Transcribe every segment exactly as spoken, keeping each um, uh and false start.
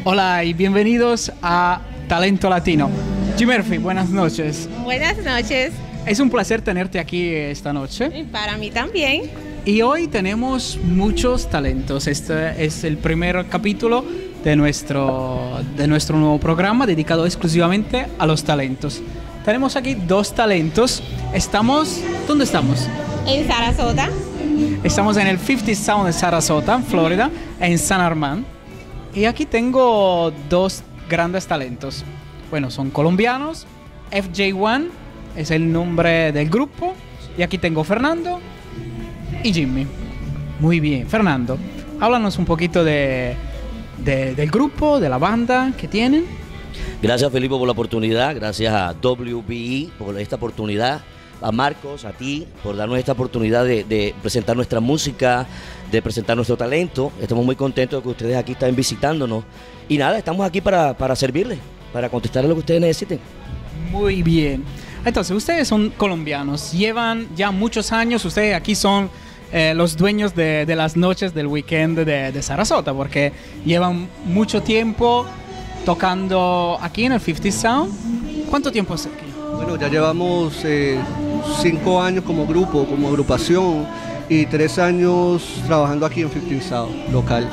Hola y bienvenidos a Talento Latino. G. Murphy, buenas noches. Buenas noches. Es un placer tenerte aquí esta noche. Y para mí también. Y hoy tenemos muchos talentos. Este es el primer capítulo de nuestro, de nuestro nuevo programa dedicado exclusivamente a los talentos. Tenemos aquí dos talentos. Estamos... ¿Dónde estamos? En Sarasota. Estamos en el cincuenta Sound de Sarasota, Florida, en San Armand. Y aquí tengo dos grandes talentos. Bueno, son colombianos. F J uno es el nombre del grupo. Y aquí tengo Fernando y Jimmy. Muy bien. Fernando, háblanos un poquito de, de, del grupo, de la banda que tienen. Gracias, Felipe, por la oportunidad. Gracias a W B E por esta oportunidad. A Marcos, a ti, por darnos esta oportunidad de, de presentar nuestra música, de presentar nuestro talento. Estamos muy contentos de que ustedes aquí estén visitándonos. Y nada, estamos aquí para, para servirles, para contestar a lo que ustedes necesiten. Muy bien. Entonces, ustedes son colombianos, llevan ya muchos años, ustedes aquí son eh, los dueños de, de las noches del weekend de, de Sarasota, porque llevan mucho tiempo tocando aquí en el cincuenta Sound. ¿Cuánto tiempo es aquí? Bueno, ya llevamos eh, cinco años como grupo, como agrupación, y tres años trabajando aquí en cincuenta Sound, local.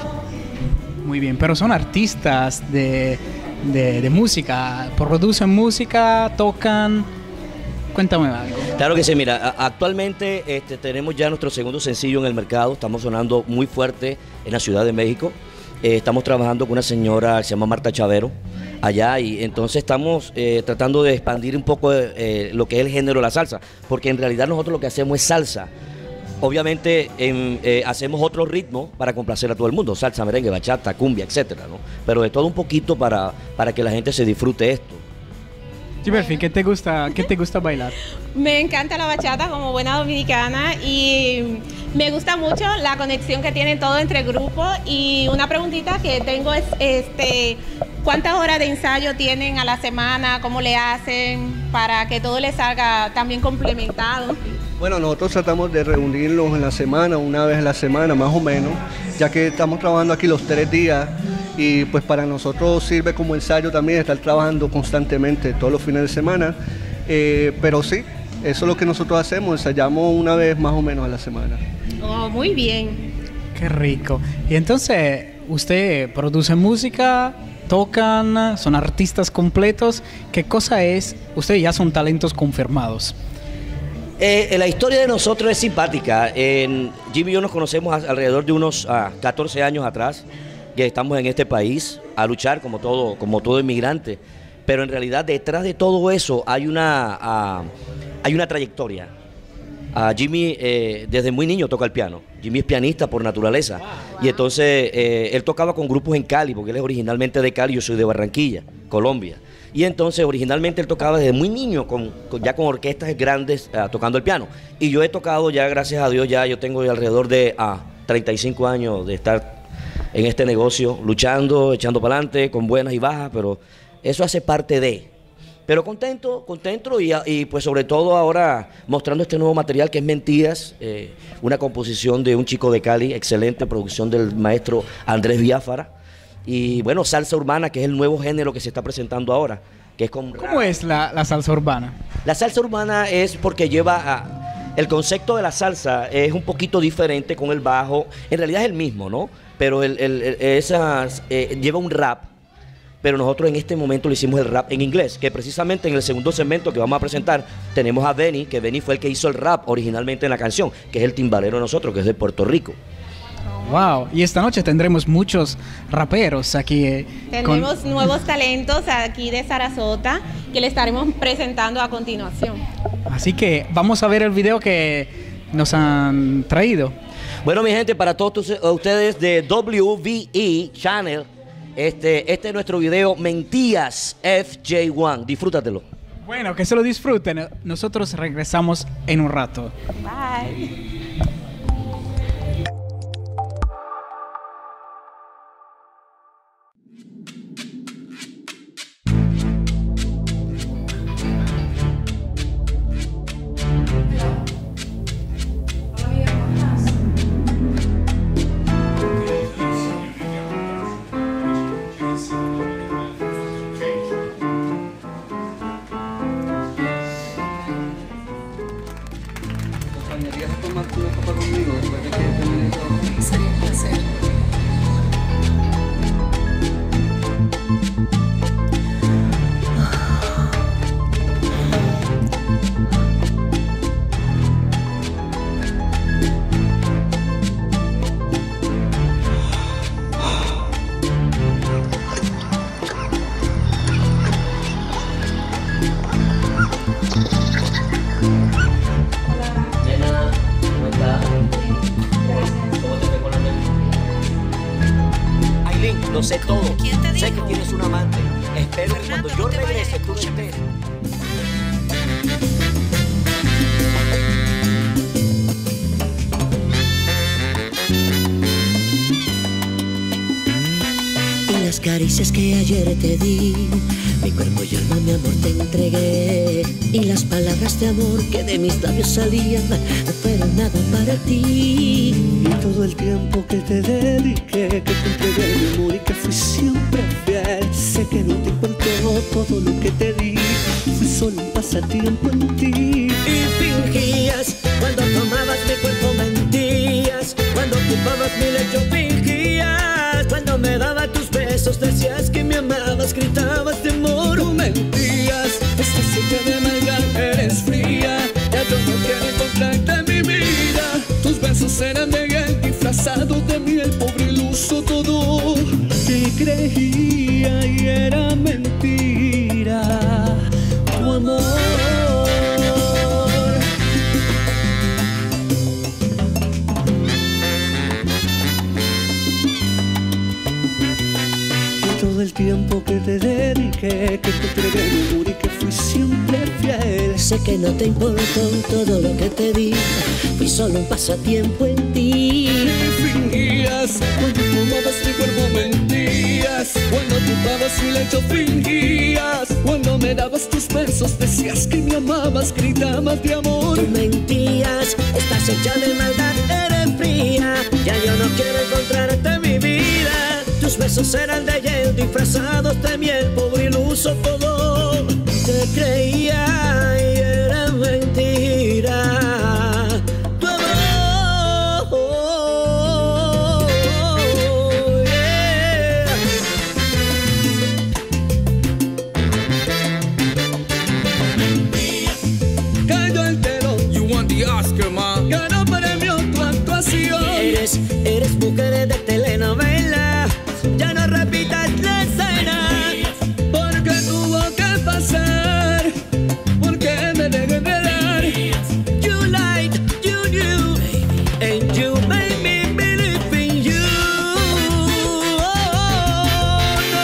Muy bien, pero son artistas de, de, de música, producen música, tocan. Cuéntame algo. Claro que sí, mira, actualmente este, tenemos ya nuestro segundo sencillo en el mercado, estamos sonando muy fuerte en la Ciudad de México. Eh, estamos trabajando con una señora que se llama Marta Chavero allá, y entonces estamos eh, tratando de expandir un poco eh, lo que es el género de la salsa, porque en realidad nosotros lo que hacemos es salsa. Obviamente en, eh, hacemos otro ritmo para complacer a todo el mundo, salsa, merengue, bachata, cumbia, etcétera, ¿no? Pero de todo un poquito para, para que la gente se disfrute esto. Murphy, ¿qué te gusta, qué te gusta bailar? Me encanta la bachata como buena dominicana y me gusta mucho la conexión que tienen todo entre grupos. Y una preguntita que tengo es, este, ¿cuántas horas de ensayo tienen a la semana? ¿Cómo le hacen para que todo les salga también complementado? Bueno, nosotros tratamos de reunirnos en la semana, una vez a la semana más o menos, ya que estamos trabajando aquí los tres días. Y pues para nosotros sirve como ensayo también estar trabajando constantemente todos los fines de semana. Eh, pero sí, eso es lo que nosotros hacemos, ensayamos una vez más o menos a la semana. Oh, muy bien. Qué rico. Y entonces, usted produce música, tocan, son artistas completos. ¿Qué cosa es? Ustedes ya son talentos confirmados. Eh, la historia de nosotros es simpática. En Jimmy y yo nos conocemos alrededor de unos uh, catorce años atrás, que estamos en este país a luchar como todo, como todo inmigrante, pero en realidad detrás de todo eso hay una, uh, hay una trayectoria. Uh, Jimmy eh, desde muy niño toca el piano. Jimmy es pianista por naturaleza, y entonces eh, él tocaba con grupos en Cali, porque él es originalmente de Cali, yo soy de Barranquilla, Colombia. Y entonces originalmente él tocaba desde muy niño, con, con, ya con orquestas grandes uh, tocando el piano. Y yo he tocado ya, gracias a Dios, ya yo tengo alrededor de uh, treinta y cinco años de estar en este negocio, luchando, echando para adelante, con buenas y bajas, pero eso hace parte de. Pero contento, contento y, y pues sobre todo ahora mostrando este nuevo material que es Mentiras, eh, una composición de un chico de Cali, excelente producción del maestro Andrés Biafara. Y bueno, salsa urbana, que es el nuevo género que se está presentando ahora, que es con ¿Cómo es la, la salsa urbana? La salsa urbana es porque lleva a... El concepto de la salsa es un poquito diferente con el bajo, en realidad es el mismo, ¿no? Pero el, el, el, esas, eh, lleva un rap, pero nosotros en este momento le hicimos el rap en inglés, que precisamente en el segundo segmento que vamos a presentar tenemos a Benny, que Benny fue el que hizo el rap originalmente en la canción, que es el timbalero de nosotros, que es de Puerto Rico. Wow, y esta noche tendremos muchos raperos aquí. Eh, Tenemos con... nuevos talentos aquí de Sarasota que le estaremos presentando a continuación. Así que vamos a ver el video que nos han traído. Bueno, mi gente, para todos ustedes de W B E Channel, este, este es nuestro video Mentiras F J uno. Disfrútatelo. Bueno, que se lo disfruten. Nosotros regresamos en un rato. Bye. Yes. Nena, ¿cómo estás? ¿Cómo te fue con la nena? Aileen, lo sé todo. ¿Quién te Sé dijo? que tienes un amante. Espero que cuando Fernando, yo no te vayas, regrese tú no escúchame. estés. Y las caricias que ayer te di, mi cuerpo y alma, mi amor, te entregué. Y las palabras de amor que de mis labios salían no fueron nada para ti. Y todo el tiempo que te dediqué, que te entregué mi amor y que fui siempre fiel. Sé que no te importó todo lo que te di, fui solo un pasatiempo en ti. Y fingías, cuando tomabas mi cuerpo mentías, cuando ocupabas mi lecho fingías, cuando me daba tus besos decías que me amabas, gritabas de amor. Tú mentías, estás hecha de maldad, eres fría. Ya yo no quiero encontrarte en mi vida. Tus besos eran de él, disfrazados de miel, pobre iluso todo. Te creía y era mentira tu amor. Todo el tiempo que te dediqué, que te entregué mi amor y que fui siempre fiel. Sé que no te importó todo lo que te di, fui solo un pasatiempo en ti. Y fingías, cuando tomabas mi cuerpo mentías, cuando ocupabas mi lecho fingías, cuando me dabas tus besos decías que me amabas, gritabas de amor. Tú mentías, estás hecha de maldad, eres fría. Ya yo no quiero encontrarte en mi vida. Tus besos eran de hiel, disfrazados de miel, pobre iluso todo. Te creía y era mentira tu amor. Yeah. Cayó el telón, You won the Oscar, ma. ganó premio tu actuación. Eres, eres mujer de telenovela, ya no repitas la escena. Porque tuvo que pasar, porque me dejé de dar. You lied, you knew, and you made me believe in you. Oh, no.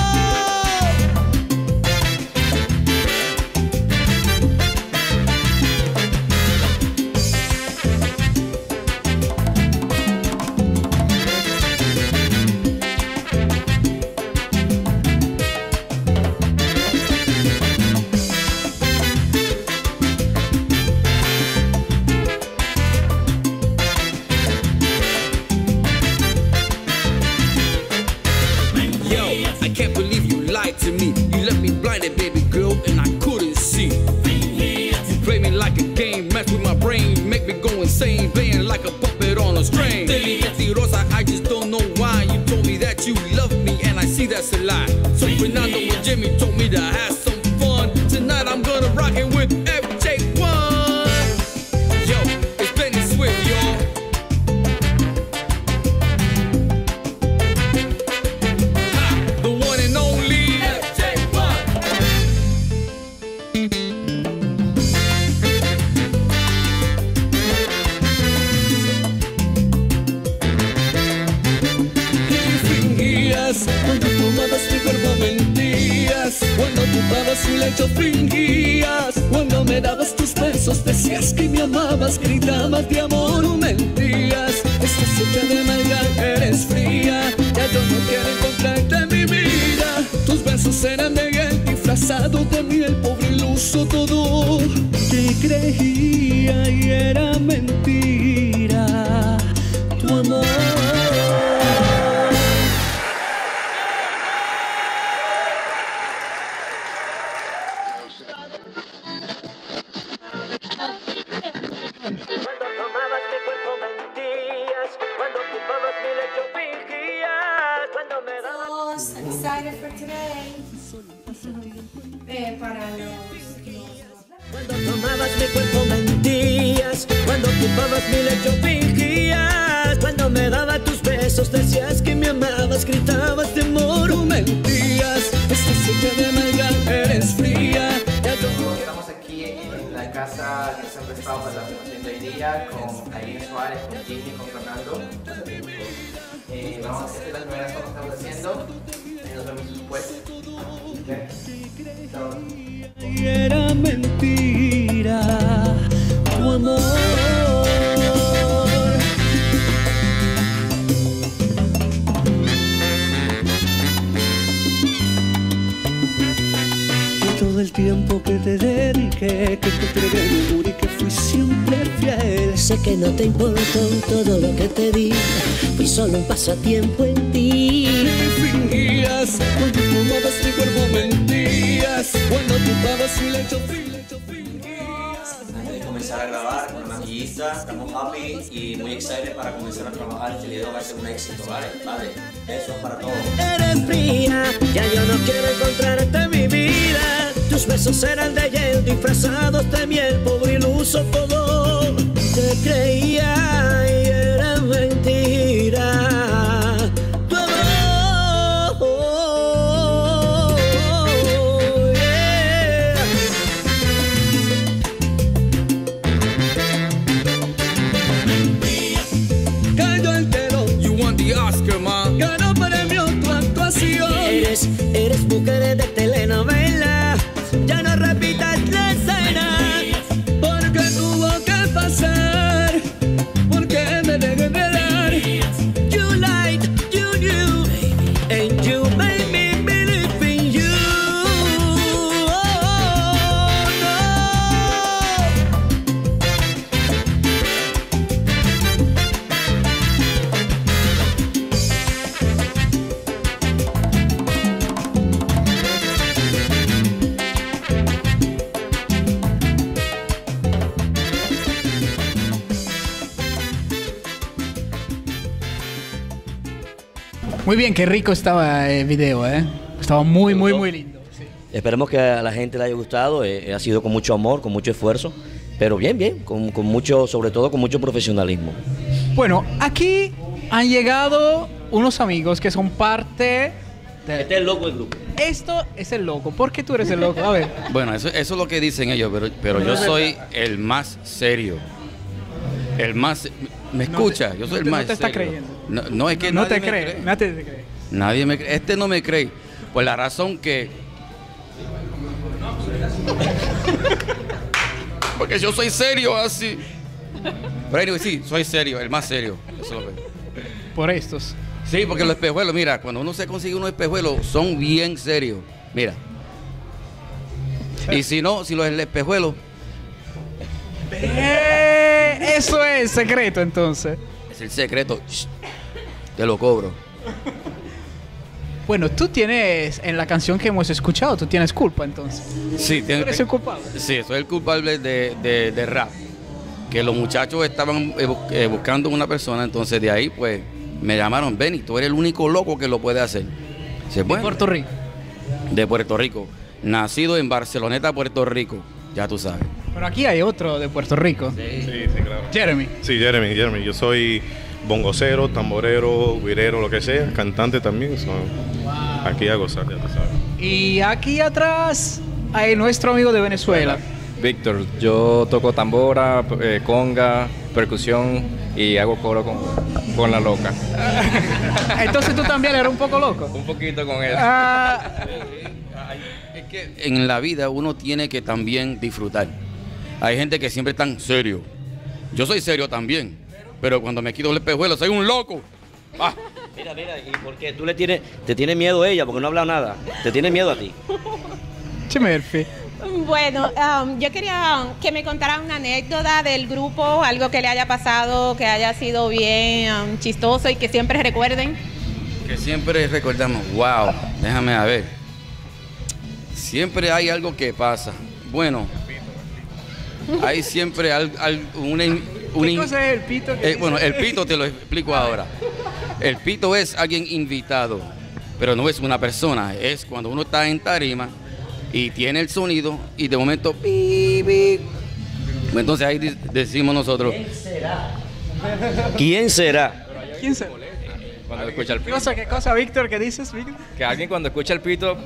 Yo, I can't believe you lied to me. You left me blinded, baby girl, and I couldn't see. You play me like a game, mess with my brain, make me go insane, playing like a puppet on a string. Baby, mentirosa, I just don't know why. You told me that you love me, and I see that's a lie. So Fernando and Jimmy told me to have some fun. Tonight I'm gonna rock it with F J one. Yo, it's Benny Swift, y'all. The one and only F J one. Y fingías, cuando tomabas mi cuerpo mentías, cuando ocupabas mi lecho fingías, cuando me dabas tus besos decías que me amabas, gritabas de amor. Tú mentías, estás hecha de maldad, eres fría. Ya yo no quiero encontrarte en mi vida. Tus besos eran de hiel, disfrazados de miel, pobre iluso todo. Te creía y era mentira tu amor. Cuando tomabas mi cuerpo mentías, cuando ocupabas mi lecho fingías, cuando me dabas. I'm excited for today. Eh, para los, Cuando tomabas mi cuerpo mentías, cuando ocupabas mi lecho fingías, cuando me daba tus besos decías que me amabas, gritabas de amor. Tú mentías, estás hecha de maldad, eres fría. Ya yo Estamos aquí está, que siempre estado para la promoción de hoy día con Aileen Suárez, con Jimmy, con Fernando. Eh, vamos a hacer las primeras cosas que estamos haciendo y nos vemos después. Okay. So. Y era mentira tu amor. Todo el tiempo que te dediqué, que te entregué mi amor y que fui siempre fiel. Sé que no te importó todo lo que te di, fui solo un pasatiempo en ti. Y fingías, cuando fumabas mi cuerpo mentías, cuando ocupabas mi lecho frío, lecho fingías. Antes de comenzar a grabar con la maquillista, estamos happy y muy excited para comenzar a trabajar. Este video va a ser un éxito, ¿vale? Vale, eso es para todos. Eres fría, ya yo no quiero encontrarte en mi vida. Tus besos eran de hiel disfrazados de miel, pobre iluso todo. Te creía y era mentira tu amor, yeah. Cayó el telón. You won the Oscar, ma. Ganó premio tu actuación. Eres, eres mujer de telenovela. Ya no repitas la escena, porque tuvo que pasar, porque me dejé enredar. You lied, you knew, and you made me believe in you. Oh, no. Muy bien, qué rico estaba el video, ¿eh? Estaba muy, muy, muy lindo. Sí. Esperemos que a la gente le haya gustado. Eh, ha sido con mucho amor, con mucho esfuerzo, pero bien, bien, con, con mucho, sobre todo con mucho profesionalismo. Bueno, aquí han llegado unos amigos que son parte de... Este es el loco del grupo. Esto es el loco. ¿Por qué tú eres el loco? A ver. Bueno, eso, eso es lo que dicen ellos, pero, pero yo soy el más serio. El más... ¿Me escucha? Yo soy no el te, más no te está serio. creyendo. No, no es que no nadie te me cree, cree. nadie te cree. Nadie me cree. Este no me cree. Por la razón que... Porque yo soy serio así. Pero anyway, sí, soy serio, el más serio. Eso es lo que... Por estos. Sí, porque los espejuelos, mira, cuando uno se consigue unos espejuelos, son bien serios. Mira. Y si no, si los espejuelos... Eh, eso es secreto, entonces. Es el secreto. Shh, te lo cobro. Bueno, tú tienes, en la canción que hemos escuchado, tú tienes culpa, entonces. Sí, ¿Tú tiene, eres el culpable? sí, soy el culpable de, de, de rap. Que los muchachos estaban eh, bu- eh, buscando una persona, entonces de ahí, pues, me llamaron, Benny, tú eres el único loco que lo puede hacer. Dice, De bueno, Puerto Rico. de Puerto Rico. Nacido en Barceloneta, Puerto Rico. Ya tú sabes. Pero aquí hay otro de Puerto Rico. Sí, sí, claro. Jeremy. Sí, Jeremy, Jeremy. Yo soy bongocero, tamborero, guirero, lo que sea, cantante también. So, aquí a gozar, ya tú sabes. Y aquí atrás hay nuestro amigo de Venezuela. Víctor, yo toco tambora, eh, conga, percusión y hago coro con, con la loca. Entonces tú también eres un poco loco. Un poquito con él. Ah, Es que en la vida uno tiene que también disfrutar. Hay gente que siempre está serio. Yo soy serio también, pero cuando me quito el espejuelo soy un loco. Ah. Mira, mira, ¿y por qué? ¿Tú le tienes, te tiene miedo a ella porque no ha hablado nada? ¿Te tiene miedo a ti? Che Murphy. Bueno, um, yo quería que me contara una anécdota del grupo, algo que le haya pasado, que haya sido bien um, chistoso y que siempre recuerden. Que siempre recordamos, wow, déjame a ver. Siempre hay algo que pasa. Bueno, hay siempre al, al- una, in- una ¿Qué in- cosa es el pito? que eh, bueno, dice? el pito te lo explico ahora. El pito es alguien invitado, pero no es una persona. Es cuando uno está en tarima y tiene el sonido y de momento pi, pi. Entonces ahí di- decimos nosotros, ¿Quién será? ¿Quién se? Cuando escucha el ¿Qué pito. cosa, qué cosa, Víctor? ¿Qué dices, Víctor? Que alguien cuando escucha el pito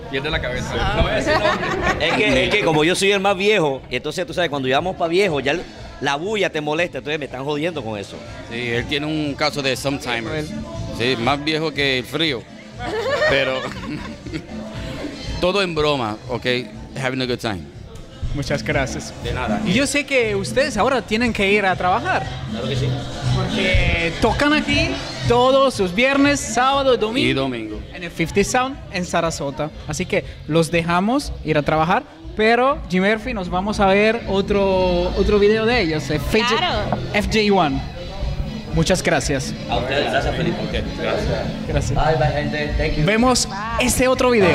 Pierde la cabeza. No voy a decir nombre. Es que, es que como yo soy el más viejo, entonces tú sabes, cuando llevamos para viejo, ya el- la bulla te molesta, entonces me están jodiendo con eso. Sí, él tiene un caso de sometimers. Sí, más viejo que el frío. Pero todo en broma, ok, having a good time. Muchas gracias. De nada. Y yo sé que ustedes ahora tienen que ir a trabajar. Claro que sí. Porque tocan aquí todos los viernes, sábado y domingo. Y domingo. En el cincuenta Sound en Sarasota. Así que los dejamos ir a trabajar. Pero, Jim Murphy, nos vamos a ver otro, otro video de ellos. F J, Claro. F J uno. Muchas gracias. A ustedes, gracias Felipe. Gracias. Gracias. Bye, bye, gente. Thank you. Vemos este otro video.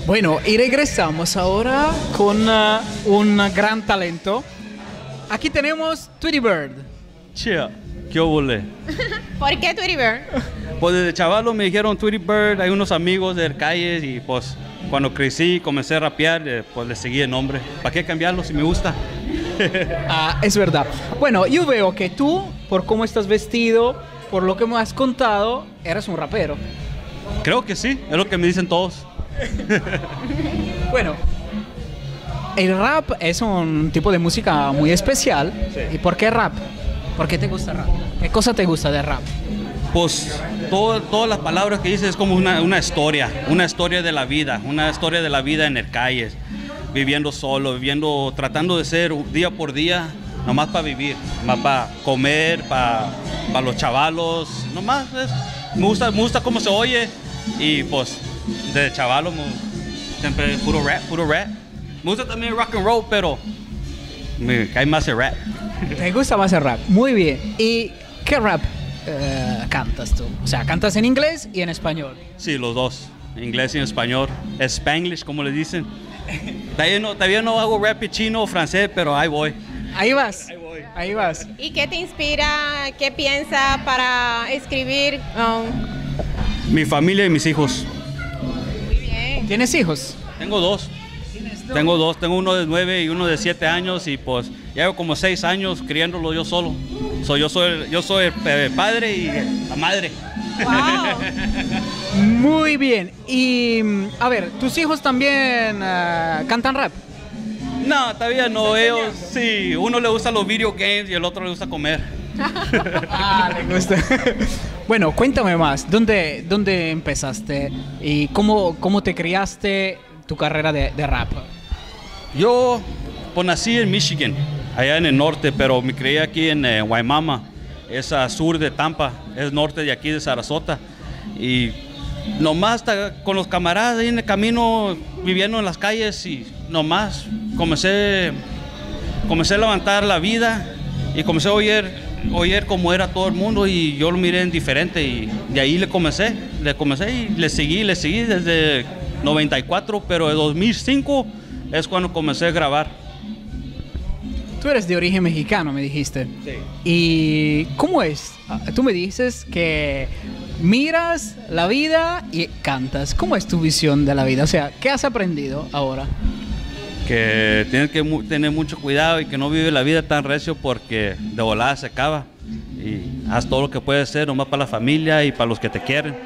Bueno, y regresamos ahora con uh, un gran talento. Aquí tenemos Tweety Bird. Chia, ¿qué obole? ¿Por qué Tweety Bird? Pues desde chavalo me dijeron Tweety Bird, hay unos amigos de calles y pues cuando crecí y comencé a rapear, eh, pues le seguí el nombre. ¿Para qué cambiarlo si me gusta? Ah, es verdad. Bueno, yo veo que tú, por cómo estás vestido, por lo que me has contado, eres un rapero. Creo que sí, es lo que me dicen todos. Bueno, el rap es un tipo de música muy especial. Sí. ¿Y por qué rap? ¿Por qué te gusta rap? ¿Qué cosa te gusta de rap? Pues todo, todas las palabras que dices es como una, una historia, una historia de la vida, una historia de la vida en el calles, viviendo solo, viviendo, tratando de ser día por día, nomás para vivir, más para comer, para pa los chavalos, nomás es, me gusta, me gusta cómo se oye y pues de chavalo me, siempre puro rap, puro rap. Me gusta también rock and roll, pero me cae más el rap. ¿Te gusta más el rap? Muy bien. ¿Y qué rap eh, cantas tú? O sea, cantas en inglés y en español. Sí, los dos, inglés y en español, Spanglish como le dicen. Todavía no, todavía no hago rap chino o francés, pero ahí voy. Ahí vas. Ahí voy. Ahí vas. ¿Y qué te inspira, qué piensas para escribir? Um, Mi familia y mis hijos. muy bien. ¿Tienes hijos? Tengo dos. Tengo dos, tengo uno de nueve y uno de siete años y pues llevo como seis años criándolo yo solo. So, yo soy, yo soy el padre y la madre. Wow. Muy bien. Y a ver, ¿tus hijos también uh, cantan rap? No, todavía no, ellos sí, uno le gusta los video games y el otro le gusta comer. Ah, le gusta. Bueno, cuéntame más, ¿dónde, dónde empezaste y cómo, cómo te criaste tu carrera de, de rap? Yo pues nací en Michigan, allá en el norte, pero me crié aquí en eh, Waimama, es al sur de Tampa, es norte de aquí de Sarasota. Y nomás hasta con los camaradas ahí en el camino, viviendo en las calles y nomás comencé, comencé a levantar la vida y comencé a oír, oír cómo era todo el mundo y yo lo miré en diferente y de ahí le comencé, le comencé y le seguí, le seguí desde noventa y cuatro, pero en dos mil cinco es cuando comencé a grabar. Tú eres de origen mexicano, me dijiste. Sí. ¿Y cómo es? Tú me dices que miras la vida y cantas. ¿Cómo es tu visión de la vida? O sea, ¿qué has aprendido ahora? Que tienes que mu tener mucho cuidado y que no vive la vida tan recio porque de volada se acaba. Y haz todo lo que puedes hacer, nomás para la familia y para los que te quieren.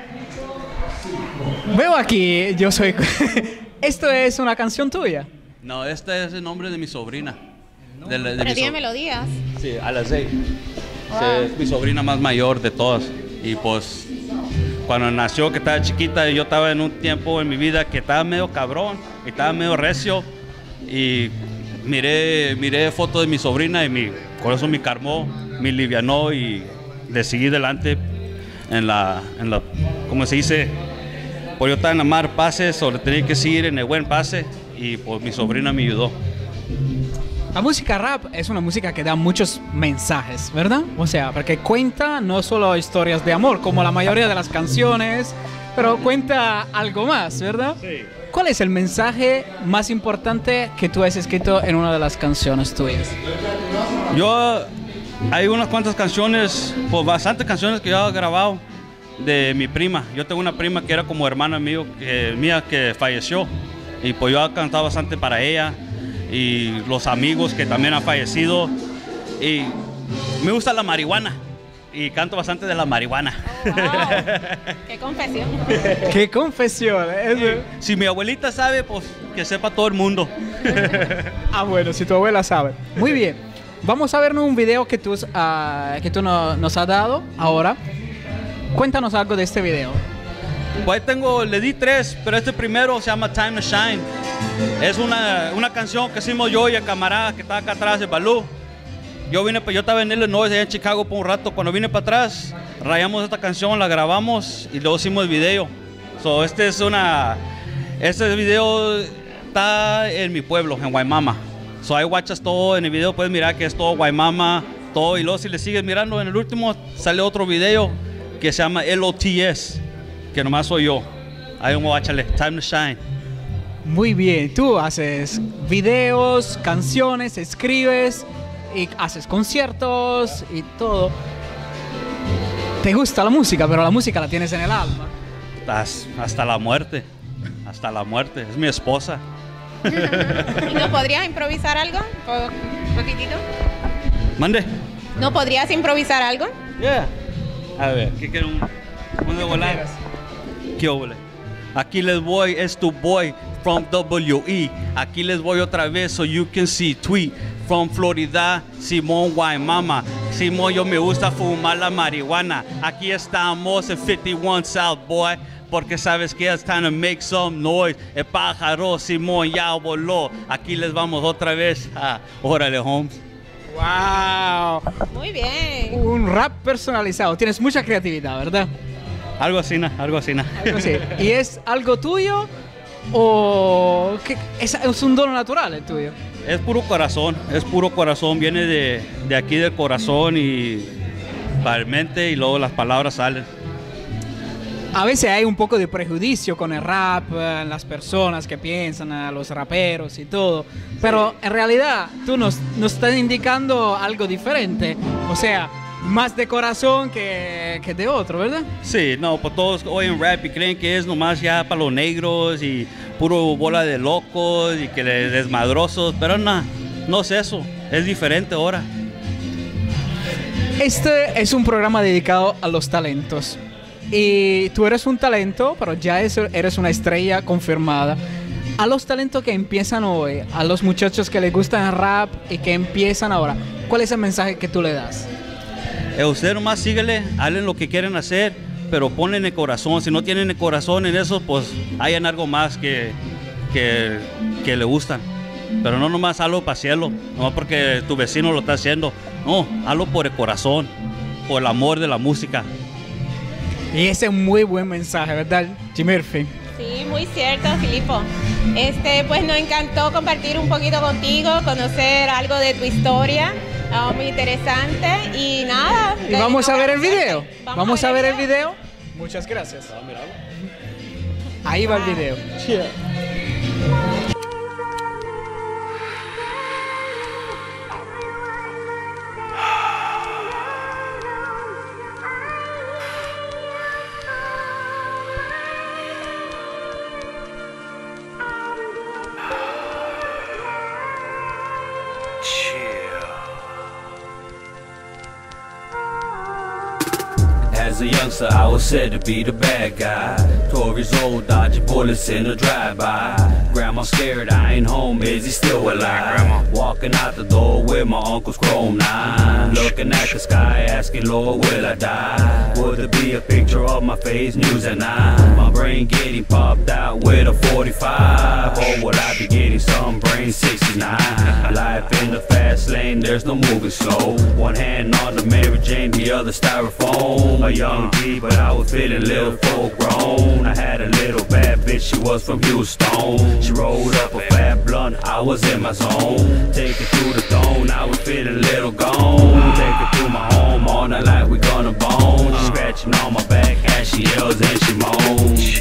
Veo aquí, yo soy... ¿Esto es una canción tuya? No, este es el nombre de mi sobrina. De la- de Pero mi tiene so- melodías. Sí, a las seis. Wow. Es mi sobrina más mayor de todas. Y pues, cuando nació, que estaba chiquita, yo estaba en un tiempo en mi vida que estaba medio cabrón, y estaba medio recio. Y miré, miré fotos de mi sobrina y mi corazón me calmó, me livianó y le seguí delante en la, en la, ¿cómo se dice? Pues yo estaba en la mar pases, o le tenía que seguir en el buen pase, y pues mi sobrina me ayudó. La música rap es una música que da muchos mensajes, ¿verdad? O sea, porque cuenta no solo historias de amor, como la mayoría de las canciones, pero cuenta algo más, ¿verdad? Sí. ¿Cuál es el mensaje más importante que tú has escrito en una de las canciones tuyas? Yo, hay unas cuantas canciones, pues bastantes canciones que yo he grabado de mi prima. Yo tengo una prima que era como hermana mío, que, mía que falleció, y pues yo he cantado bastante para ella y los amigos que también han fallecido. Y me gusta la marihuana y canto bastante de la marihuana. Wow. Qué confesión. ¡Qué confesión! ¿eh? Si mi abuelita sabe, pues que sepa todo el mundo. Ah, bueno, si tu abuela sabe. Muy bien. Vamos a ver un video que tú, ah, que tú no- nos has dado ahora. Cuéntanos algo de este video. Pues ahí tengo, le di tres, pero este primero se llama Time to Shine. Es una, una canción que hicimos yo y el camarada que está acá atrás, el Balú. Yo vine, yo estaba en Illinois, allá en Chicago por un rato. Cuando vine para atrás, rayamos esta canción, la grabamos y luego hicimos el video. So, este es una, este video está en mi pueblo, en Waimama. So, ahí guachas todo en el video, puedes mirar que es todo Waimama, todo. Y luego si le sigues mirando, en el último sale otro video que se llama L O T S, que nomás soy yo. Ahí vamos, guáchale, Time to Shine. Muy bien, tú haces videos, canciones, escribes y haces conciertos y todo. Te gusta la música, pero la música la tienes en el alma. Hasta, hasta la muerte, hasta la muerte. Es mi esposa. ¿Y no podrías improvisar algo? Un poquitito. Mande. ¿No podrías improvisar algo? Yeah. A ver, ¿qué quieren? Un, un de volar. ¿Qué óvole? Aquí les voy, es tu boy from W E. Aquí les voy otra vez so you can see tweet. From Florida, Simón Guaymama. Simón, yo me gusta fumar la marihuana. Aquí estamos en fifty-one South, boy. Porque sabes que it's time to make some noise. El pájaro Simón ya voló. Aquí les vamos otra vez. Ah, órale, Holmes. ¡Wow! Muy bien. Un rap personalizado. Tienes mucha creatividad, ¿verdad? Algo así, ¿no? Algo así, ¿no? Algo así. ¿Y es algo tuyo o qué? Es, es un don natural el tuyo? Es puro corazón, es puro corazón. Viene de, de aquí del corazón y para el mente y luego las palabras salen. A veces hay un poco de prejuicio con el rap, eh, las personas que piensan, a los raperos y todo, pero en realidad tú nos, nos estás indicando algo diferente, o sea, más de corazón que, que de otro, ¿verdad? Sí, no, pues todos oyen rap y creen que es nomás ya para los negros y puro bola de locos y que les desmadrosos, pero no, no es eso, es diferente ahora. Este es un programa dedicado a los talentos. Y tú eres un talento, pero ya eres una estrella confirmada. A los talentos que empiezan hoy, a los muchachos que les gustan el rap y que empiezan ahora, ¿cuál es el mensaje que tú le das? Eh, usted nomás síguele, hagan lo que quieren hacer, pero ponen el corazón. Si no tienen el corazón en eso, pues hayan algo más que, que, que le gustan. Pero no nomás hazlo para hacerlo, no porque tu vecino lo está haciendo. No, hazlo por el corazón, por el amor de la música. Y ese es un muy buen mensaje, ¿verdad, Jimerfi? Sí, muy cierto, Filipo. Este, pues nos encantó compartir un poquito contigo, conocer algo de tu historia, uh, muy interesante y nada. Y vamos a ver el video. Vamos, vamos a ver el video. Muchas gracias. Ahí va el video. Yeah. As a youngster, I was said to be the bad guy. Tories old, dodging bullets in a drive-by. Grandma scared, I ain't home, is he still alive? Walking out the door with my uncle's chrome nine. Looking at the sky, asking, Lord, will I die? Would there be a picture of my face, news at nine? My brain getting popped out with a forty-five. Or would I be getting some brain sixty-nine? Life in the fast lane, there's no moving slow. One hand on the Mary Jane, the other styrofoam. A young G, but I was feeling a little full grown. I had a little bad bitch, she was from Houston. She rolled up a fat blunt, I was in my zone. Take it through the dome, I was feeling a little gone. Take it to my home, all night like we gonna bone. She scratching on my back as she yells and she moans.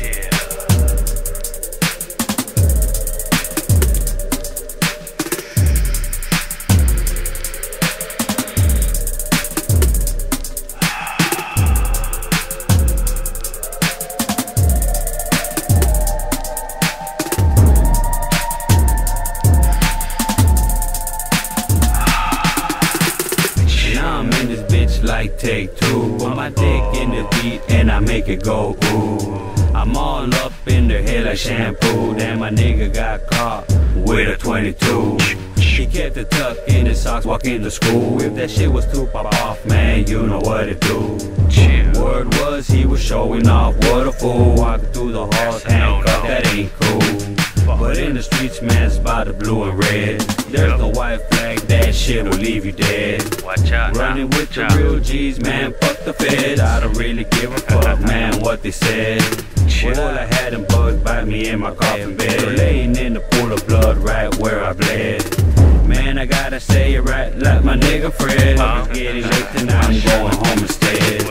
Like take two, put my dick in the beat and I make it go ooh. I'm all up in the head like shampoo. Then my nigga got caught with a twenty-two. He kept the tuck in his socks walking to school. If that shit was too pop off, man, you know what it do. Word was he was showing off, what a fool. Walking through the halls, handcuffed, that ain't cool. But in the streets, man, spotted blue and red. There's no white flag, that shit will leave you dead. Watch out, running with the real G's, man, fuck the feds. I don't really give a fuck, man, what they said. Well, I had them bugs bite me in my coffin bed. Laying in the pool of blood right where I bled. Man, I gotta say it right like my nigga Fred. It's getting late tonight, I'm going home instead.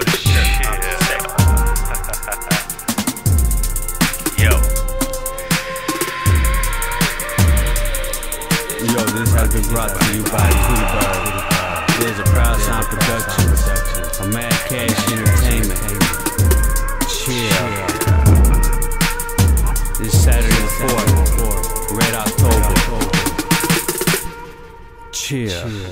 brought to you by Tweety Bird. There's a Proud Sound Production, a Mad Cash Entertainment. Chill. This Saturday the fourth, Red October. Chill.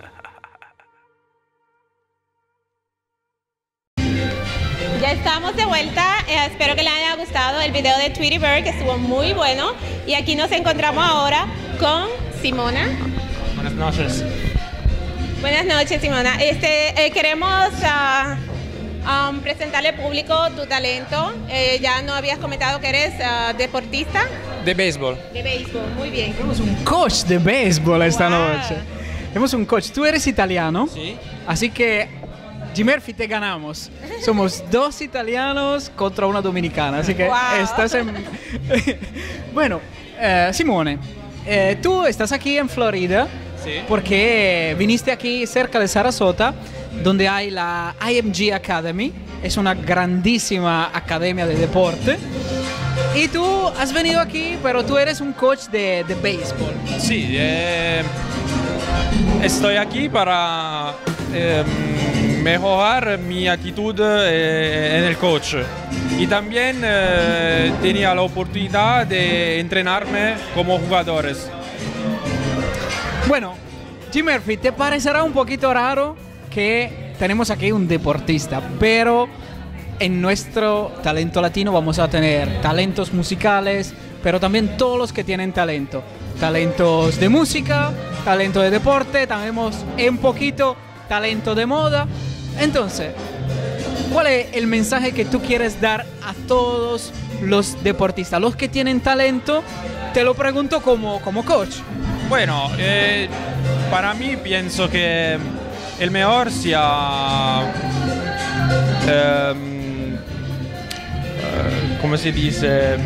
Ya estamos de vuelta, eh, espero que les haya gustado el video de Tweety Bird, que estuvo muy bueno. Y aquí nos encontramos ahora con Simona. Buenas noches. Buenas noches, Simona. Este, eh, queremos uh, um, presentarle al público tu talento. Eh, ya no habías comentado que eres uh, deportista. De béisbol. De béisbol, muy bien. Tenemos un coach de béisbol esta Wow. noche. Tenemos un coach. Tú eres italiano. Sí. Así que, G. Murphy, te ganamos. Somos dos italianos contra una dominicana. Así que Wow. estás en... Bueno, eh, Simone, eh, tú estás aquí en Florida. Sí. Porque viniste aquí cerca de Sarasota, donde hay la I M G Academy. Es una grandísima academia de deporte. Y tú has venido aquí, pero tú eres un coach de, de béisbol. Sí, eh, estoy aquí para eh, mejorar mi actitud eh, en el coach. Y también eh, tenía la oportunidad de entrenarme como jugadores. Bueno, G. Murphy, te parecerá un poquito raro que tenemos aquí un deportista, pero en nuestro talento latino vamos a tener talentos musicales, pero también todos los que tienen talento. Talentos de música, talento de deporte, tenemos un poquito talento de moda. Entonces, ¿cuál es el mensaje que tú quieres dar a todos los deportistas? Los que tienen talento, te lo pregunto como, como coach. Bueno, eh, para mí pienso que el mejor sea, eh, eh, ¿cómo se dice?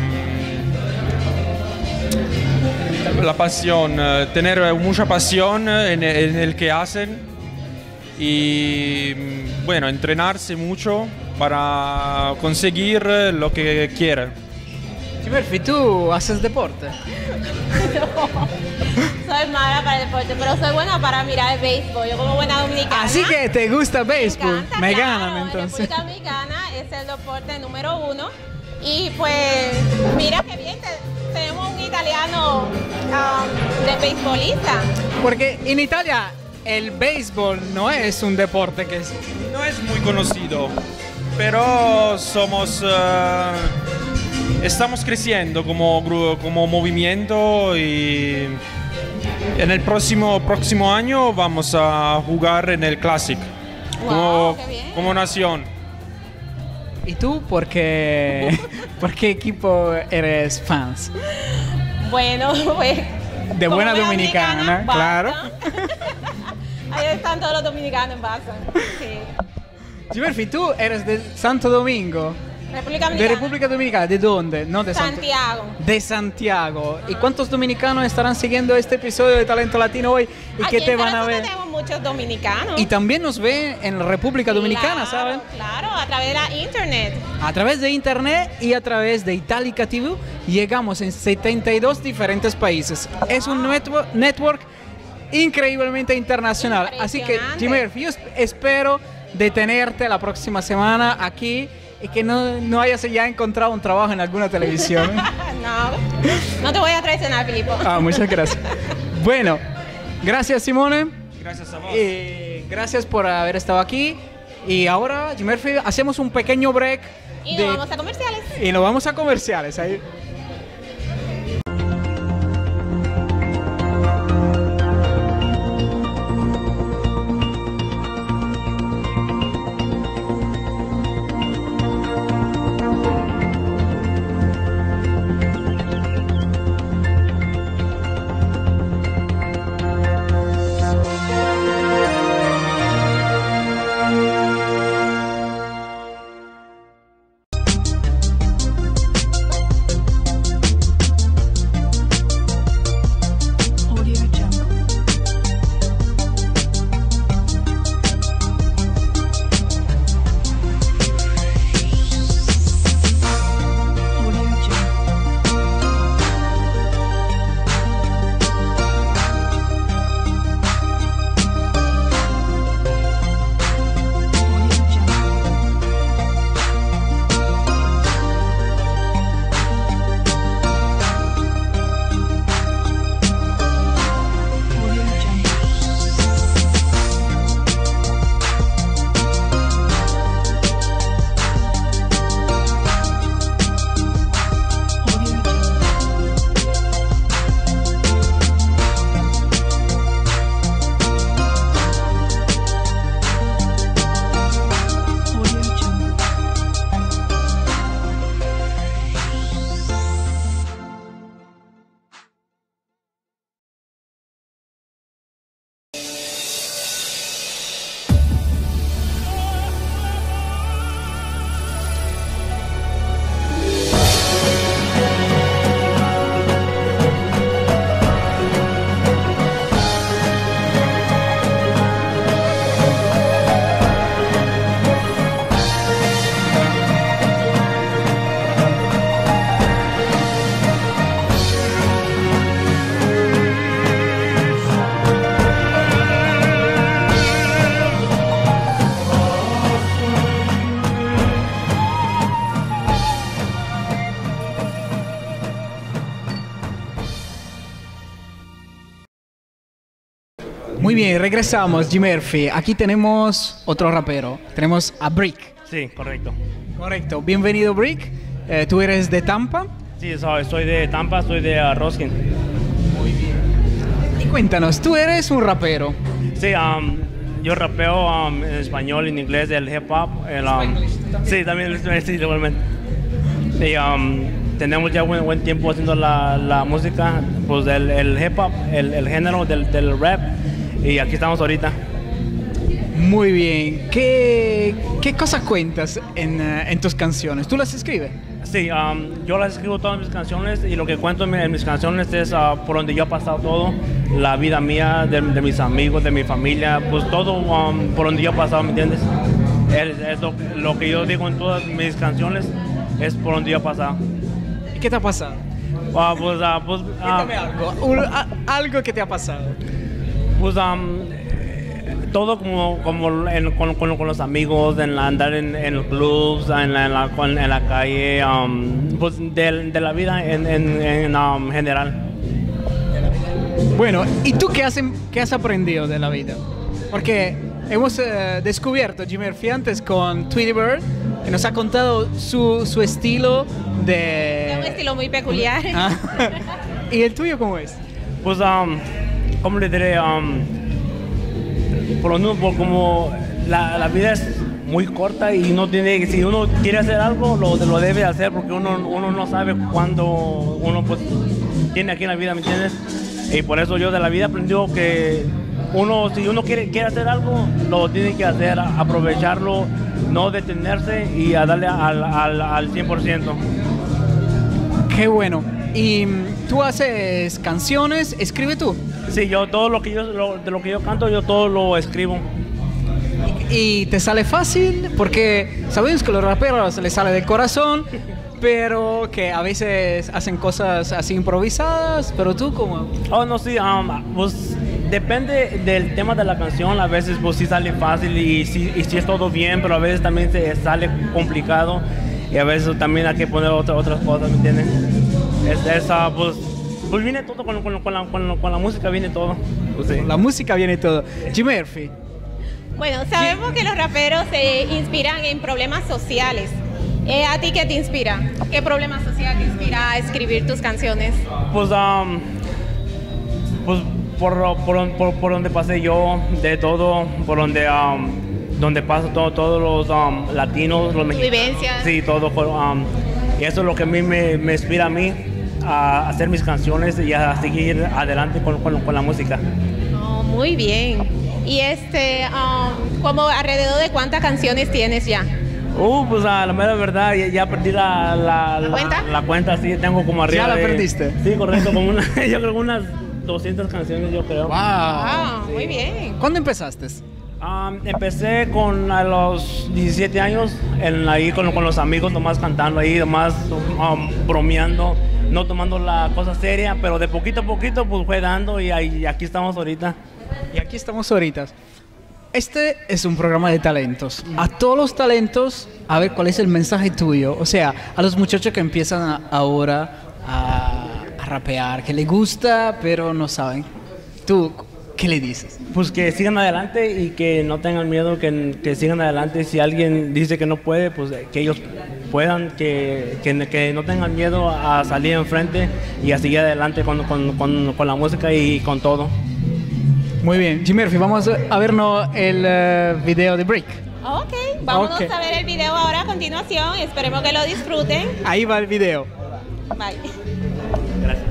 La pasión, eh, tener mucha pasión en, en el que hacen y, bueno, entrenarse mucho para conseguir lo que quieren. G. Murphy, ¿tú haces deporte? No, soy mala para el deporte, pero soy buena para mirar el béisbol. Yo como buena dominicana. Así que te gusta el béisbol. encanta, Me claro, ganan en entonces. República Dominicana es el deporte número uno. Y pues, mira qué bien, te- tenemos un italiano um, de beisbolista. Porque en Italia el béisbol no es un deporte que es... No es muy conocido, pero somos, eh, estamos creciendo como, gru- como movimiento y en el próximo, próximo año vamos a jugar en el Classic como, como nación. ¿Y tú por qué, por qué equipo eres fans? Bueno, pues. De como buena dominicana, claro. Ahí están todos los dominicanos en Boston. Sí. G. Murphy, tú eres de Santo Domingo. República ¿De Dominicana. República Dominicana? ¿De dónde? No de Santo- Santiago. De Santiago. ¿Y cuántos dominicanos estarán siguiendo este episodio de Talento Latino hoy? ¿Y Aquí qué te en van a Sarasota ver? tenemos muchos dominicanos. Y también nos ven en la República Dominicana, Claro, ¿saben? Claro, a través de la internet. A través de internet y a través de Itálica T V llegamos en setenta y dos diferentes países. Es un network, network increíblemente internacional. Así que, G. Murphy, yo es- espero de tenerte la próxima semana aquí y que no, no hayas ya encontrado un trabajo en alguna televisión. No, no te voy a traicionar, Filipo. Ah, muchas gracias. Bueno, gracias, Simone. Gracias a vos. Eh, gracias por haber estado aquí. Y ahora, G. Murphy, hacemos un pequeño break. Y de- nos vamos a comerciales. y nos vamos a comerciales. Ahí. Muy bien, regresamos, G Murphy. Aquí tenemos otro rapero. Tenemos a Brick. Sí, correcto. Correcto. Bienvenido, Brick. Eh, ¿Tú eres de Tampa? Sí, so- soy de Tampa, soy de uh, Ruskin. Y cuéntanos, tú eres un rapero. Sí, um, yo rapeo um, en español, en inglés, el hip hop. El, um, sí, también el español, sí, igualmente. Y, um, tenemos ya buen, buen tiempo haciendo la, la música, pues el, el hip hop, el, el género del, del rap. Y aquí estamos ahorita. Muy bien. ¿Qué, qué cosas cuentas en, uh, en tus canciones? ¿Tú las escribes? Sí, um, yo las escribo todas mis canciones y lo que cuento en, mi- en mis canciones es uh, por donde yo he pasado todo, la vida mía, de, de mis amigos, de mi familia, pues todo um, por donde yo he pasado, ¿me entiendes? Es, es lo, lo que yo digo en todas mis canciones, es por donde yo he pasado. ¿Y qué te ha pasado? Uh, pues, uh, pues, uh, Cuéntame algo, un- a- algo que te ha pasado. Pues um, todo como, como en- con, con- con los amigos, en la- andar en, en los clubs, en la, en la, con- en la calle, um, pues de, de la vida en, en, en um, general. Bueno, ¿y tú qué has, qué has aprendido de la vida? Porque hemos eh, descubierto G Murphy antes con Tweety Bird, que nos ha contado su, su estilo de... Es un estilo muy peculiar. Ah. ¿Y el tuyo cómo es? Pues, um, ¿cómo le diré? Um, por lo menos, por como la, la vida es muy corta y no tiene, si uno quiere hacer algo, lo, lo debe hacer porque uno, uno no sabe cuándo uno pues, tiene aquí en la vida, ¿me entiendes? Y por eso yo de la vida aprendí que uno, si uno quiere, quiere hacer algo, lo tiene que hacer, aprovecharlo, no detenerse y a darle al, al, al cien por ciento. Qué bueno. ¿Y mm, tú haces canciones? ¿Escribe tú? Sí, yo todo lo que yo, lo- de lo que yo canto, yo todo lo escribo. ¿Y te sale fácil? Porque sabemos que los raperos les sale del corazón, pero que a veces hacen cosas así improvisadas, pero tú cómo... Oh, no, sí, um, pues depende del tema de la canción, a veces pues sí sale fácil y sí, y sí es todo bien, pero a veces también se sale complicado y a veces también hay que poner otra, otras cosas, ¿me entienden? Es, es, ah, pues, pues viene todo con, con- con la, con- con la música, viene todo. Pues, sí. Con la música viene todo. G Murphy. Bueno, sabemos que los raperos se inspiran en problemas sociales. Eh, ¿A ti qué te inspira? ¿Qué problema social te inspira a escribir tus canciones? Pues, um, pues por, por, por, por donde pasé yo, de todo, por donde, um, donde paso todo, todos los um, latinos, los mexicanos. Vivencias. Sí, todo. Um, y eso es lo que a mí me, me inspira a mí a hacer mis canciones y a seguir adelante con, con, con la música. Oh, muy bien. Y este, um, como alrededor de cuántas canciones tienes ya? Uh, pues a la mera verdad, ya, ya perdí la, la, ¿La cuenta? La, la cuenta, sí, tengo como arriba. ¿Ya la de- perdiste? Sí, correcto, como una, yo creo que unas doscientas canciones, yo creo. Wow. Ah, muy bien. ¿Cuándo empezaste? Um, empecé con a los diecisiete años, en, ahí con, con los amigos, nomás cantando ahí, nomás um, bromeando, no tomando la cosa seria, pero de poquito a poquito pues fue dando y, ahí, y aquí estamos ahorita. Y aquí estamos ahorita. Este es un programa de talentos. A todos los talentos, a ver cuál es el mensaje tuyo. O sea, a los muchachos que empiezan a- ahora a, a rapear, que les gusta, pero no saben. ¿Tú qué le dices? Pues que sigan adelante y que no tengan miedo, que, que sigan adelante. Si alguien dice que no puede, pues que ellos puedan, que, que, que no tengan miedo a salir enfrente y a seguir adelante con, con, con, con la música y con todo. Muy bien. G Murphy, vamos a vernos el eh, video de Brick. Ok, vámonos Ok. a ver el video ahora a continuación. Esperemos que lo disfruten. Ahí va el video. Bye. Gracias.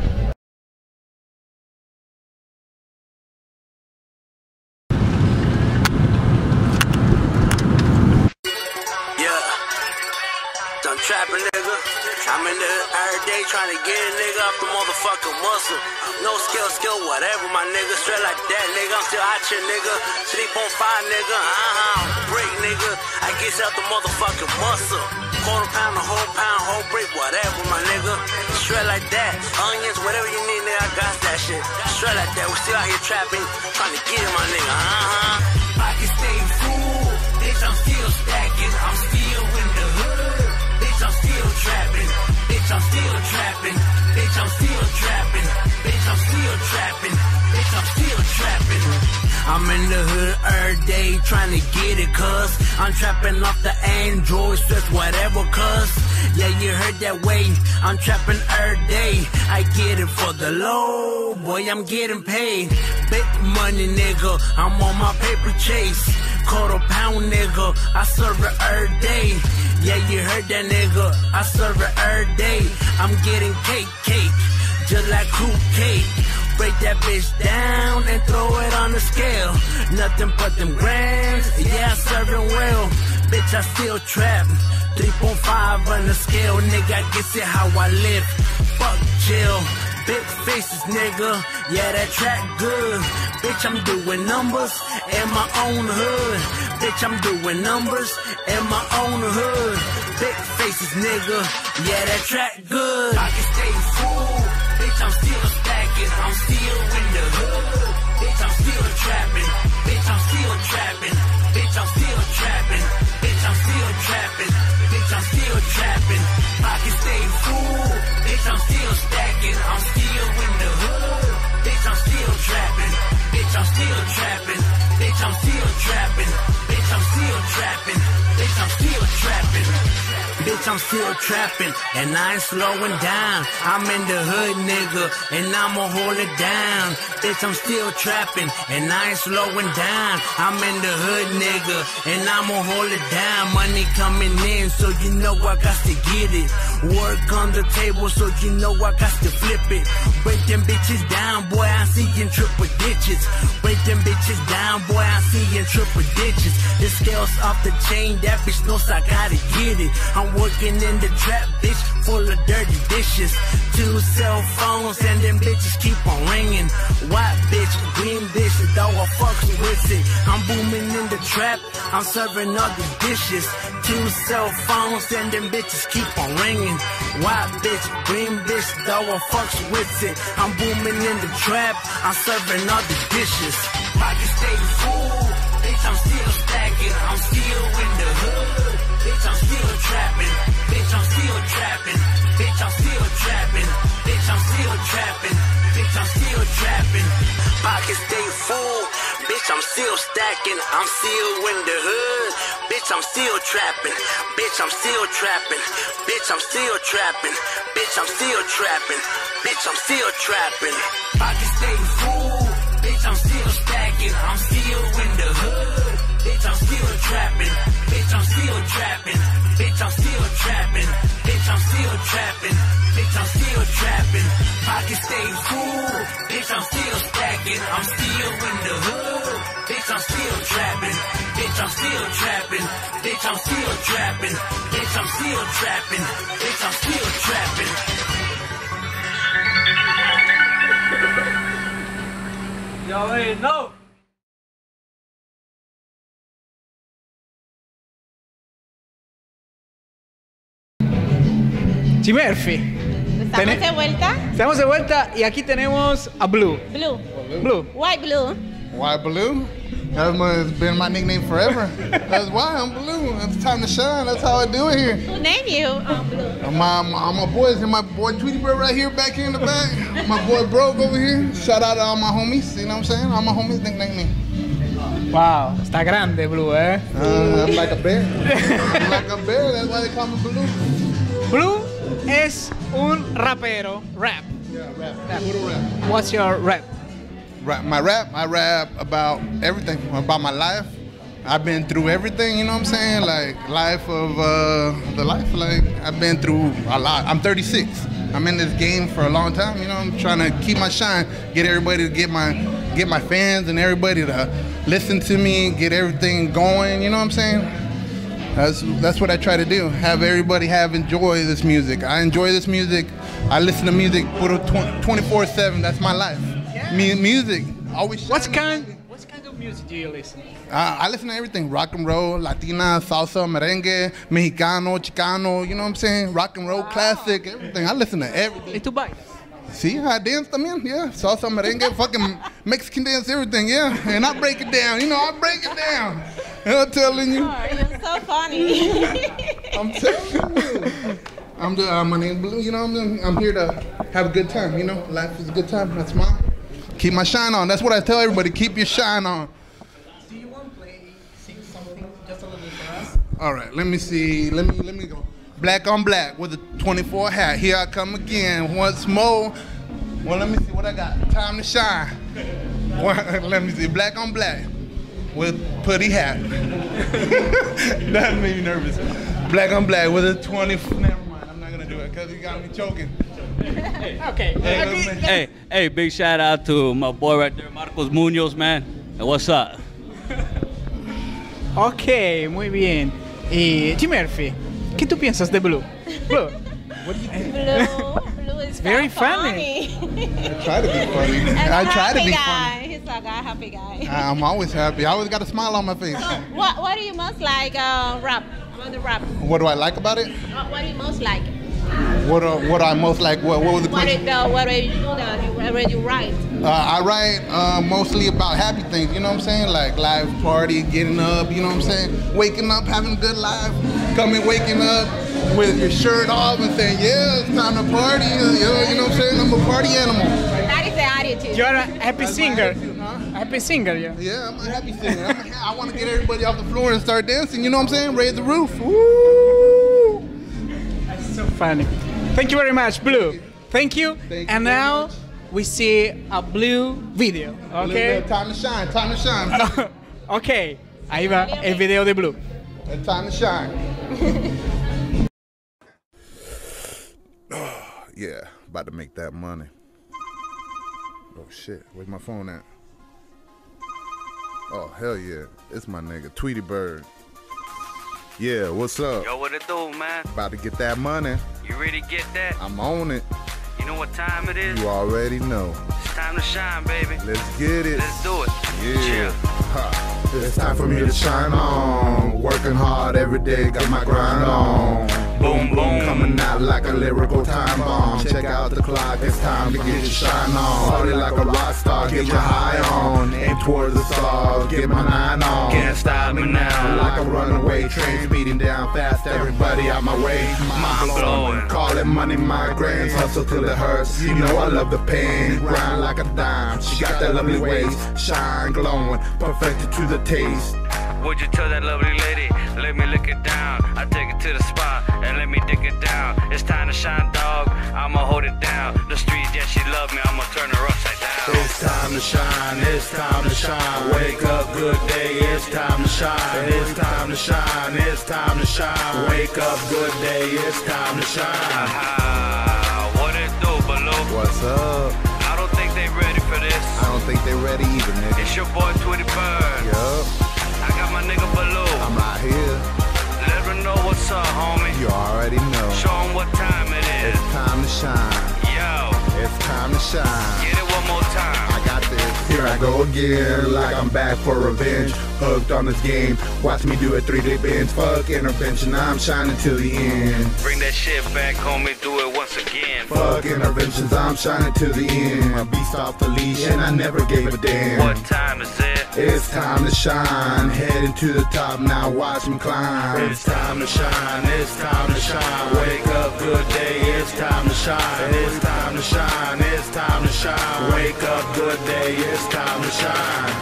Yeah, I'm trapping, nigga. I'm in the every day trying to get a nigga off the motherfucking muscle. No skill, skill, whatever, my nigga. Straight like that, nigga. I'm still out here, nigga. three point five, nigga. Uh-huh. Break, nigga. I get out the motherfucking muscle. Quarter pound, a whole pound, whole break, whatever, my nigga. Straight like that. Onions, whatever you need, nigga. I got that shit. Straight like that. We still out here trapping, trying to get it, my nigga. Uh-huh. Pockets stay full. Bitch, I'm still stacking. I'm still in the hood. Bitch, I'm still trapping. Bitch, I'm still trapping. Bitch, I'm still trapping. Bitch, I'm still trapping. Bitch, I'm still still trapping. I'm in the hood every day trying to get it, cuz I'm trapping off the Android, stress whatever, cuz yeah, you heard that way. I'm trapping every day. I get it for the low, boy, I'm getting paid. Big money, nigga, I'm on my paper chase. Quarter pound, nigga, I serve it every day. Yeah, you heard that, nigga, I serve it every day. I'm getting cake, cake, just like fruit cake. Break that bitch down and throw it on the scale. Nothing but them grams, yeah, I serve it well. Bitch, I still trap. three point five on the scale, nigga, I guess it how I live. Fuck chill, big faces, nigga, yeah, that track good. Bitch, I'm doing numbers in my own hood. Bitch, I'm doing numbers in my own hood. Big faces, nigga, yeah, that track good. I can stay full, bitch, I'm still stacking. I'm still in the hood, bitch, I'm still trapping. Bitch, I'm still trapping. Bitch, I'm still trapping. Bitch, I'm still trapping. Bitch, I'm still trapping. Pocket stay full. Bitch, I'm still stacking. I'm still in the hood. Bitch, I'm still trapping. Bitch, I'm still trapping. Bitch, I'm still trapping. Bitch, I'm still trapping. Bitch, I'm still trapping. Bitch, I'm still trapping, and I ain't slowing down. I'm in the hood, nigga, and I'ma hold it down. Bitch, I'm still trapping, and I ain't slowing down. I'm in the hood, nigga, and I'ma hold it down. Money coming in, so you know I got to get it. Work on the table, so you know I got to flip it. Break them bitches down, boy, I see in triple digits. Break them bitches down, boy, I see in triple digits. The scales off the chain, that bitch knows I gotta get it. I'm working in the trap, bitch, full of dirty dishes. Two cell phones and them bitches keep on ringing. White bitch, green bitch, dog, I fucks with it. I'm booming in the trap, I'm serving all the dishes. Two cell phones and them bitches keep on ringing. White bitch, green bitch, dog, I fucks with it. I'm booming in the trap, I'm serving all the dishes. Pocket stay full, bitch, I'm still stacking. I'm still in the hood. Bitch, I'm still trapping. Bitch, I'm still trapping. Bitch, I'm still trapping. Bitch, I'm still trapping. Bitch, I'm still trapping. Pockets stay full. Bitch, I'm still stacking. I'm still in the hood. Bitch, I'm still trapping. Bitch, I'm still trapping. Bitch, I'm still trapping. Bitch, I'm still trapping. Bitch, I'm still trapping. Pockets stay full. Bitch, I'm still stacking. I'm still in the hood. Bitch, I'm still trapping. Bitch, I'm still trapping. Bitch, I'm still trapping. Bitch, I'm still trapping. Bitch, I'm still trapping. Pockets stay full. Bitch, I'm still stacking. I'm still in the hood. Bitch, I'm still trapping. Bitch, I'm still trapping. Bitch, I'm still trapping. Bitch, I'm still trapping. Bitch, I'm still trapping. Y'all ain't know. G Murphy. Estamos Tene- de vuelta. Estamos de vuelta y aquí tenemos a Blue. Blue. Blue. White Blue. Why Blue? That's my, it's been my nickname forever. That's why I'm Blue. It's time to shine. That's how I do it here. Who named you? Um, Blue. My, my, my boys and my boy Tweety Bird right here back here in the back. My boy Broke over here. Shout out to all my homies. You know what I'm saying? All my homies nickname me. Wow, está grande Blue, eh? Uh, I'm like a bear. I'm like a bear. That's why they call me Blue. Blue es un rapero, rap. Yeah, rap. Rap. Little rap. What's your rap? Rap, my rap, I rap about everything, about my life. I've been through everything, you know what I'm saying? Like life of uh, the life, like I've been through a lot. I'm thirty-six. I'm in this game for a long time, you know. I'm trying to keep my shine, get everybody to get my, get my fans and everybody to listen to me, get everything going, you know what I'm saying? That's that's what I try to do. Have everybody have enjoy this music. I enjoy this music. I listen to music twenty-four seven. That's my life. Mu- music. Always. What kind? What kind of music do you listen? Uh, I listen to everything. Rock and roll, Latina, salsa, merengue, Mexicano, Chicano. You know what I'm saying? Rock and roll, classic, everything. I listen to everything. ¿Y tú bailas? See, I dance también, yeah. Salsa, merengue, fucking Mexican dance, everything, yeah. And I break it down. You know, I break it down. I'm telling you. Oh, you're so funny. I'm telling you. I'm the, uh, my name's Blue, you know, I'm, I'm here to have a good time, you know. Life is a good time, that's mine. Keep my shine on. That's what I tell everybody. Keep your shine on. Do you want to play, sing something just a little bit for us? All right, let me see. Let me let me go. Black on black with a twenty-four hat. Here I come again once more. Well, let me see what I got. Time to shine. Let me see. Black on black with putty hat. That made me nervous. Black on black with a twenty. Never mind. I'm not gonna do it because you got me choking. Okay. Hey, Hey, hey, big shout out to my boy right there, Marcos Munoz, man. Hey, what's up? Ok, muy bien. Y Jim Murphy, ¿qué tú piensas de Blue? Blue. What do you think? Blue, Blue is very funny. funny. I try to be funny. And I a try to happy be guy. funny. He's a guy, happy guy. I'm always happy. I always got a smile on my face. What What do you most like uh, rap? About the rap. What do I like about it? What, what do you most like? What uh, what I most like? What, what was the What question? it, uh, what do you do that? You already you write. Uh, I write uh, mostly about happy things, you know what I'm saying? Like live party, getting up, you know what I'm saying? Waking up, having a good life, coming, waking up with your shirt off and saying, yeah, it's time to party, you know, you know what I'm saying? I'm a party animal. That is the attitude. You're a happy That's my singer. attitude, huh? Happy singer, yeah. Yeah, I'm a happy singer. I'm a, I want to get everybody off the floor and start dancing, you know what I'm saying? Raise the roof. Woo! That's so funny. Thank you very much, Blue. Thank you. Thank and you very now much. we see a Blue video. Okay. Time to shine, time to shine. Ok, ahí va el video de Blue. It's time to shine. Yeah, about to make that money. Oh shit, where's my phone at? Oh hell yeah, it's my nigga Tweety Bird. Yeah, what's up? Yo, what it do, man? About to get that money. You ready to get that? I'm on it. You know what time it is? You already know. It's time to shine, baby. Let's get it. Let's do it. Yeah. Ha. It's time for me to shine on. Working hard every day, got my grind on. Boom, boom. Coming out like a lyrical time bomb. Check out the clock, it's time to get your shine on. Party like a rock star, get your high on. Aim towards the stars, get my nine on. Can't stop me now. Like a runaway train speeding down fast, everybody out my way. Mind blowing. Call it money migraines, hustle till it hurts. You know I love the pain, grind like a dime. She got that lovely waist, shine glowing, perfected to the taste. Would you tell that lovely lady, let me lick it down. I take it to the spot and let me dig it down. It's time to shine, dog, I'ma hold it down. The street, yeah, she love me, I'ma turn her upside down. It's time to shine, it's time to shine. Wake up, good day, it's time to shine. It's time to shine, it's time to shine. Wake up, good day, it's time to shine. Ah, what it do, Baloo? What's up? I don't think they ready for this. I don't think they ready either, nigga. It's your boy Tweety Bird. Yup. I got my nigga Baloo. I'm right here. Let her know what's up, homie. You already know. Show 'em what time it is. It's time to shine. Yo, It's time to shine. get it one more time. I got this. Here I go again, like I'm back for revenge. Hooked on this game. Watch me do a three-day binge. Fuck intervention, I'm shining till the end. Bring that shit back, homie. Do it once again. Fuck interventions, I'm shining till the end. My beast off the leash, and I never gave a damn. What time is it? It's time to shine, heading to the top, now watch me climb. It's time to shine, it's time to shine. Wake up, good day, it's time to shine. It's time to shine, it's time to shine. Wake up, good day, it's time to shine.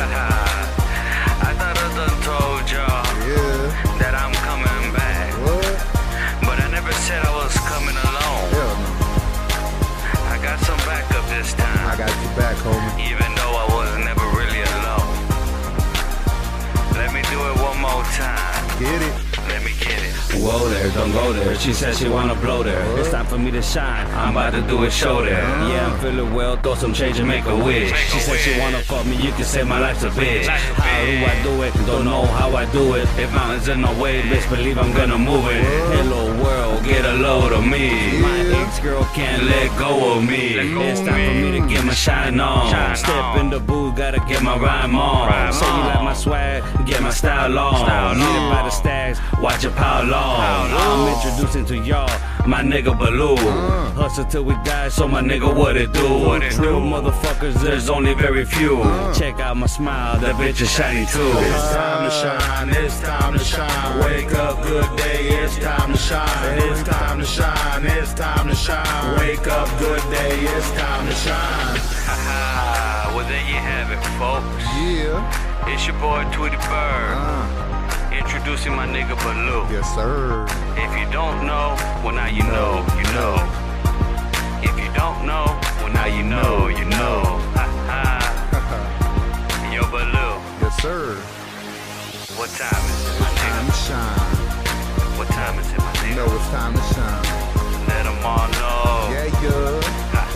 I thought I done told y'all Yeah. that I'm coming back. What? But I never said I was coming alone. Hell no. I got some backup this time. I got you back, homie. Even though I was never really alone. Let me do it one more time. Get it. Let me get it. Whoa there, don't go there. She said she wanna blow there. It's time for me to shine. I'm about to do a show there. Yeah, I'm feeling well, throw some change and make a wish. She said she wanna fuck me, you can say my life's a bitch. How do I do it? Don't know how I do it. If mountains in the way, bitch, believe I'm gonna move it. Hello world, get a load of me. My ex-girl can't let go of me. It's time for me to get my shine on. Step in the booth, gotta get my rhyme on. Say you like my swag, get my style on. Need it by the stacks, watch watch it pile on. I'm introducing to y'all my nigga Baloo. Hustle till we die, so my nigga what it do? What it Real do? Motherfuckers, there's only very few. Check out my smile, that bitch is shiny too. It's time to shine, it's time to shine. Wake up, good day, it's time to shine. It's time to shine, it's time to shine. Wake up, good day, it's time to shine. Haha, well there you have it, folks. Yeah. It's your boy Tweety Bird. Uh. Introducing my nigga Baloo. Yes, sir. If you don't know, well now you know, you know. If you don't know, well now you know, you know. Ha ha. Yo, Baloo. Yes, sir. What time is it, my nigga? Time to shine. What time is it, my nigga? You know it's time to shine. Let them all know. Yeah, yeah. Ha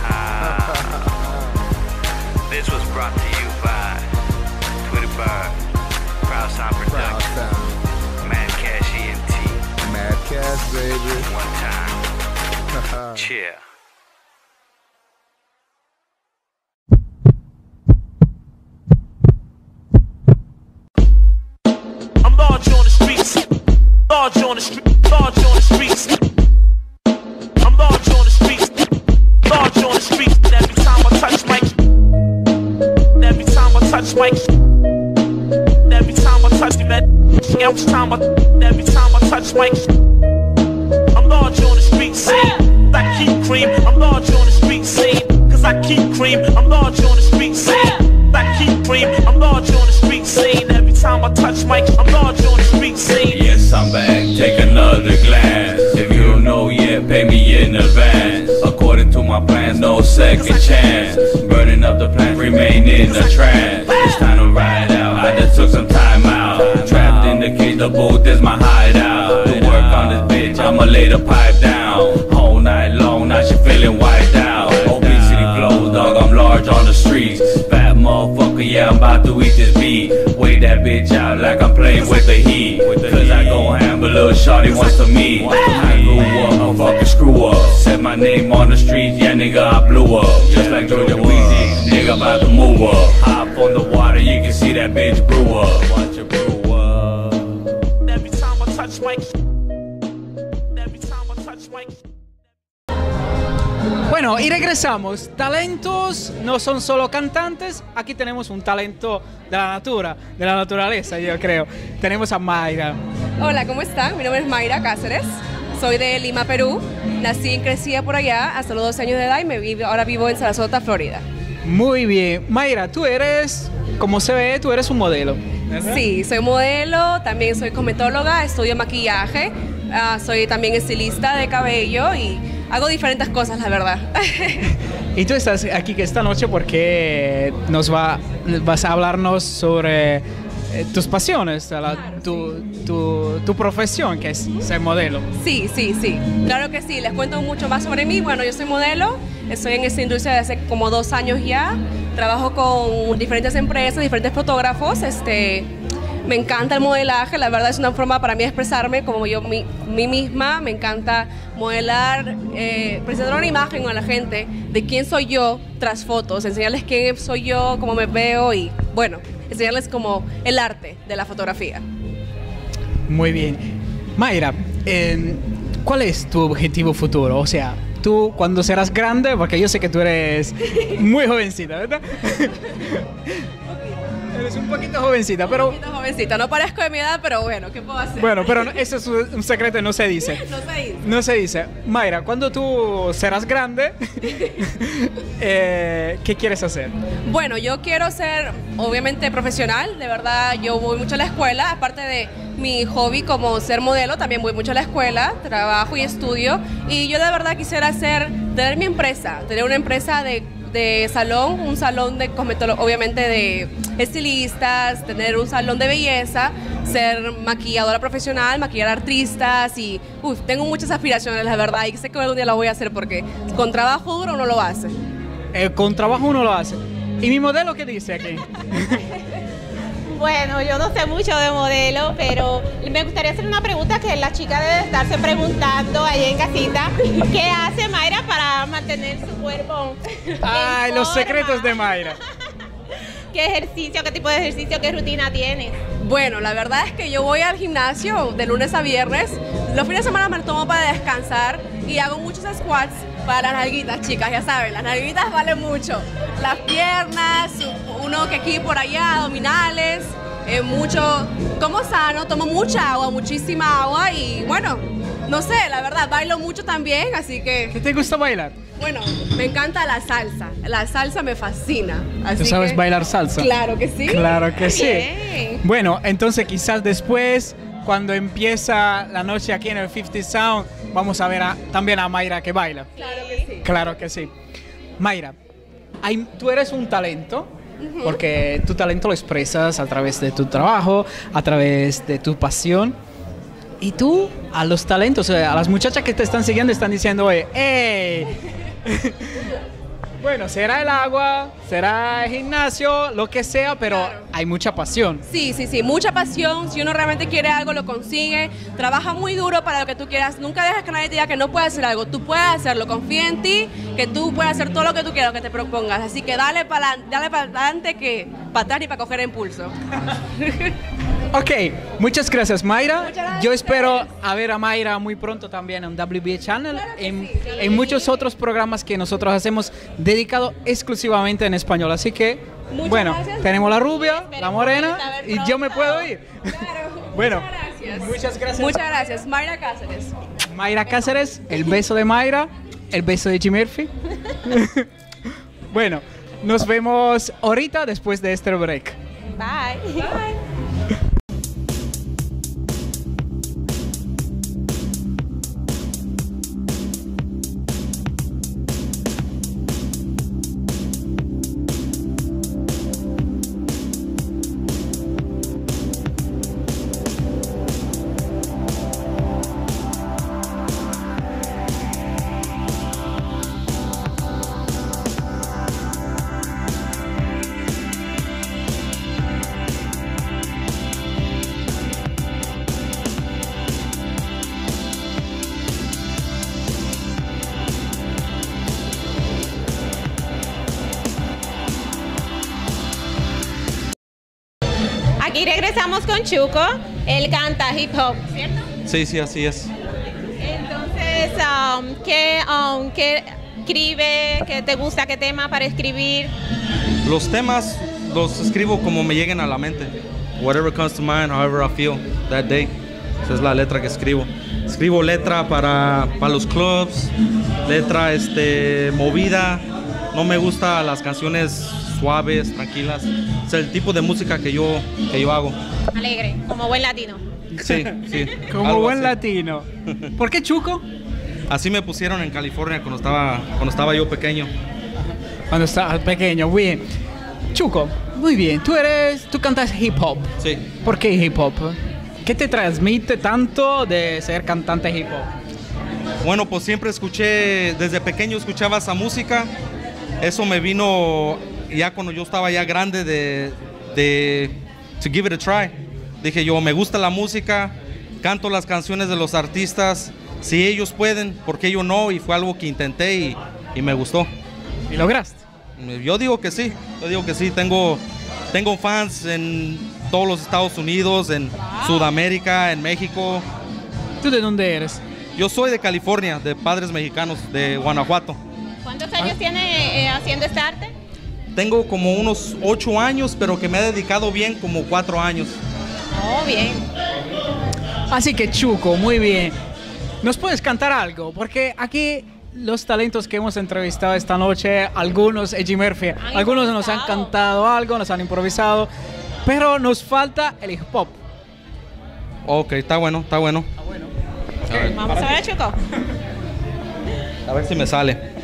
ha. This was brought to you by Tweety Bird, Proud Sound Production, Proud Sound. Mad Cash E N T. Mad Cash, baby. One time. Cheer. I'm large on the streets. Large on the streets. Large on the streets. I'm large on the streets. Large on the streets. And every time I touch mic. Every time I touch mic. Every time I touch the man. Every time I, every time I touch mic. I'm large on the street scene. I keep cream. I'm large on the street scene. Cause I keep cream. I'm large on the street scene. I keep cream. I'm large on the street scene. Every time I touch mic, I'm large on the street scene. Yes, I'm back, take another glance. If you don't know yet, pay me in advance. According to my plans, no second chance. Burning up the plant, remain in the trance. It's time to ride out, I just took some time out. Trapped in the cage, the booth is my hideout. To work on this bitch, I'ma lay the pipe down. Whole night long, now she feeling wiped out. Obesity flows, dog, I'm large on the streets. Fat motherfucker, yeah, I'm about to eat this beat. Weigh that bitch out like I'm playing with the heat. Cause I go ham, but little shorty wants to meet. I grew up, a fucking screw up. Said my name on the street, yeah nigga I blew up. Just like Georgia Weezy, nigga about to move up. Hop on the water, you can see that bitch brew up. Watch her brew up. Every time I touch mic. Every time I touch mic. Bueno, y regresamos. Talentos no son solo cantantes. Aquí tenemos un talento de la natura, de la naturaleza, yo creo. Tenemos a Mayra. Hola, ¿cómo están? Mi nombre es Mayra Cáceres. Soy de Lima, Perú. Nací y crecí por allá hasta los doce años de edad y me vivo, ahora vivo en Sarasota, Florida. Muy bien. Mayra, tú eres, como se ve, tú eres un modelo, ¿verdad? Sí, soy modelo, también soy cosmetóloga, estudio maquillaje, uh, soy también estilista de cabello y hago diferentes cosas, la verdad. Y tú estás aquí esta noche porque nos va, vas a hablarnos sobre eh, tus pasiones, la, claro, tu, sí. tu, tu profesión, que es ser modelo. Sí, sí, sí. Claro que sí. Les cuento mucho más sobre mí. Bueno, yo soy modelo, estoy en esta industria desde hace como dos años ya. Trabajo con diferentes empresas, diferentes fotógrafos. Este, me encanta el modelaje, la verdad es una forma para mí de expresarme como yo mí mi misma. Me encanta modelar, eh, presentar una imagen a la gente de quién soy yo tras fotos, enseñarles quién soy yo, cómo me veo y bueno, enseñarles como el arte de la fotografía. Muy bien. Mayra, eh, ¿cuál es tu objetivo futuro? O sea, tú cuando serás grande, porque yo sé que tú eres muy jovencita, ¿verdad? Eres un poquito jovencita, pero... Un poquito jovencita, no parezco de mi edad, pero bueno, ¿qué puedo hacer? Bueno, pero eso es un secreto, no se dice. No se dice. No se dice. Mayra, cuando tú serás grande, eh, ¿qué quieres hacer? Bueno, yo quiero ser, obviamente, profesional. De verdad, yo voy mucho a la escuela, aparte de mi hobby como ser modelo, también voy mucho a la escuela, trabajo y estudio. Y yo de verdad quisiera hacer, tener mi empresa, tener una empresa de... de salón, un salón de cosmetología, obviamente de estilistas, tener un salón de belleza, ser maquilladora profesional, maquillar artistas y uf, tengo muchas aspiraciones, la verdad, y sé que algún día la voy a hacer porque con trabajo duro uno lo hace. Eh, con trabajo uno lo hace. ¿Y mi modelo qué dice aquí? Bueno, yo no sé mucho de modelo, pero me gustaría hacer una pregunta que la chica debe estarse preguntando ahí en casita. ¿Qué hace Mayra para mantener su cuerpo? Ay, los secretos de Mayra. ¿Qué ejercicio, qué tipo de ejercicio, qué rutina tienes? Bueno, la verdad es que yo voy al gimnasio de lunes a viernes. Los fines de semana me tomo para descansar y hago muchos squats para las nalguitas, chicas, ya saben, las nalguitas valen mucho. Las piernas, uno que aquí por allá, abdominales, eh, mucho, como sano, tomo mucha agua, muchísima agua y bueno, no sé, la verdad, bailo mucho también, así que... ¿Qué te gusta bailar? Bueno, me encanta la salsa, la salsa me fascina. Así ¿Tú sabes que- bailar salsa? Claro que sí. Claro que sí. Bien. Bueno, entonces quizás después, cuando empieza la noche aquí en el fifty Sound, vamos a ver a- también a Mayra que baila. Claro que sí. Claro que sí. Mayra, hay- tú eres un talento, porque tu talento lo expresas a través de tu trabajo, a través de tu pasión. Y tú, a los talentos, a las muchachas que te están siguiendo, están diciendo, eh, ¡ey! Bueno, será el agua, será el gimnasio, lo que sea, pero hay mucha pasión. Sí, sí, sí, mucha pasión. Si uno realmente quiere algo, lo consigue. Trabaja muy duro para lo que tú quieras. Nunca dejes que nadie te diga que no puedes hacer algo. Tú puedes hacerlo. Confía en ti, que tú puedes hacer todo lo que tú quieras, lo que te propongas. Así que dale para dale para adelante, que para atrás y para coger impulso. Ok, muchas gracias, Mayra. Yo espero a ver a Mayra muy pronto también en W B A Channel, en, en muchos otros programas que nosotros hacemos dedicado exclusivamente en español. Así que, Muchas bueno, gracias. tenemos la rubia, la morena y yo me puedo ir. Bueno, Gracias. muchas gracias. Muchas gracias. Mayra Cáceres. Mayra Cáceres, el beso de Mayra, el beso de Jimmy Murphy. Bueno, nos vemos ahorita después de este break. Bye. Bye. Aquí regresamos con Chuco. Él canta hip hop, ¿cierto? Sí, sí, así es. Entonces, um, ¿qué, um, ¿qué escribe? ¿Qué te gusta? ¿Qué tema para escribir? Los temas los escribo como me lleguen a la mente. Whatever comes to mind, however I feel that day. Esa es la letra que escribo. Escribo letra para, para los clubs, letra este, movida. No me gustan las canciones suaves, tranquilas. Es el tipo de música que yo, que yo hago. Alegre, como buen latino. Sí, sí. Como algo buen así. latino. ¿Por qué Chuco? Así me pusieron en California cuando estaba, cuando estaba yo pequeño. Cuando estabas pequeño, bien. Chuco, muy bien. Tú eres, tú cantas hip hop. Sí. ¿Por qué hip hop? ¿Qué te transmite tanto de ser cantante hip hop? Bueno, pues siempre escuché, desde pequeño escuchaba esa música. Eso me vino ya cuando yo estaba ya grande de, de to give it a try. Dije yo, me gusta la música, canto las canciones de los artistas. Si ellos pueden, ¿por qué yo no? Y fue algo que intenté y, y me gustó. ¿Y lograste? Yo digo que sí, yo digo que sí. Tengo, tengo fans en todos los Estados Unidos, en Sudamérica, en México. ¿Tú de dónde eres? Yo soy de California, de padres mexicanos, de Guanajuato. ¿Cuántos años tiene eh, haciendo este arte? Tengo como unos ocho años, pero que me he dedicado bien como cuatro años. Oh, bien. Así que Chuco, muy bien. ¿Nos puedes cantar algo? Porque aquí los talentos que hemos entrevistado esta noche, algunos, Eddie Murphy, algunos nos han cantado algo, nos han improvisado, pero nos falta el hip hop. Ok, está bueno, está bueno. A ver, Vamos a ver, Chuco. a ver si me sale.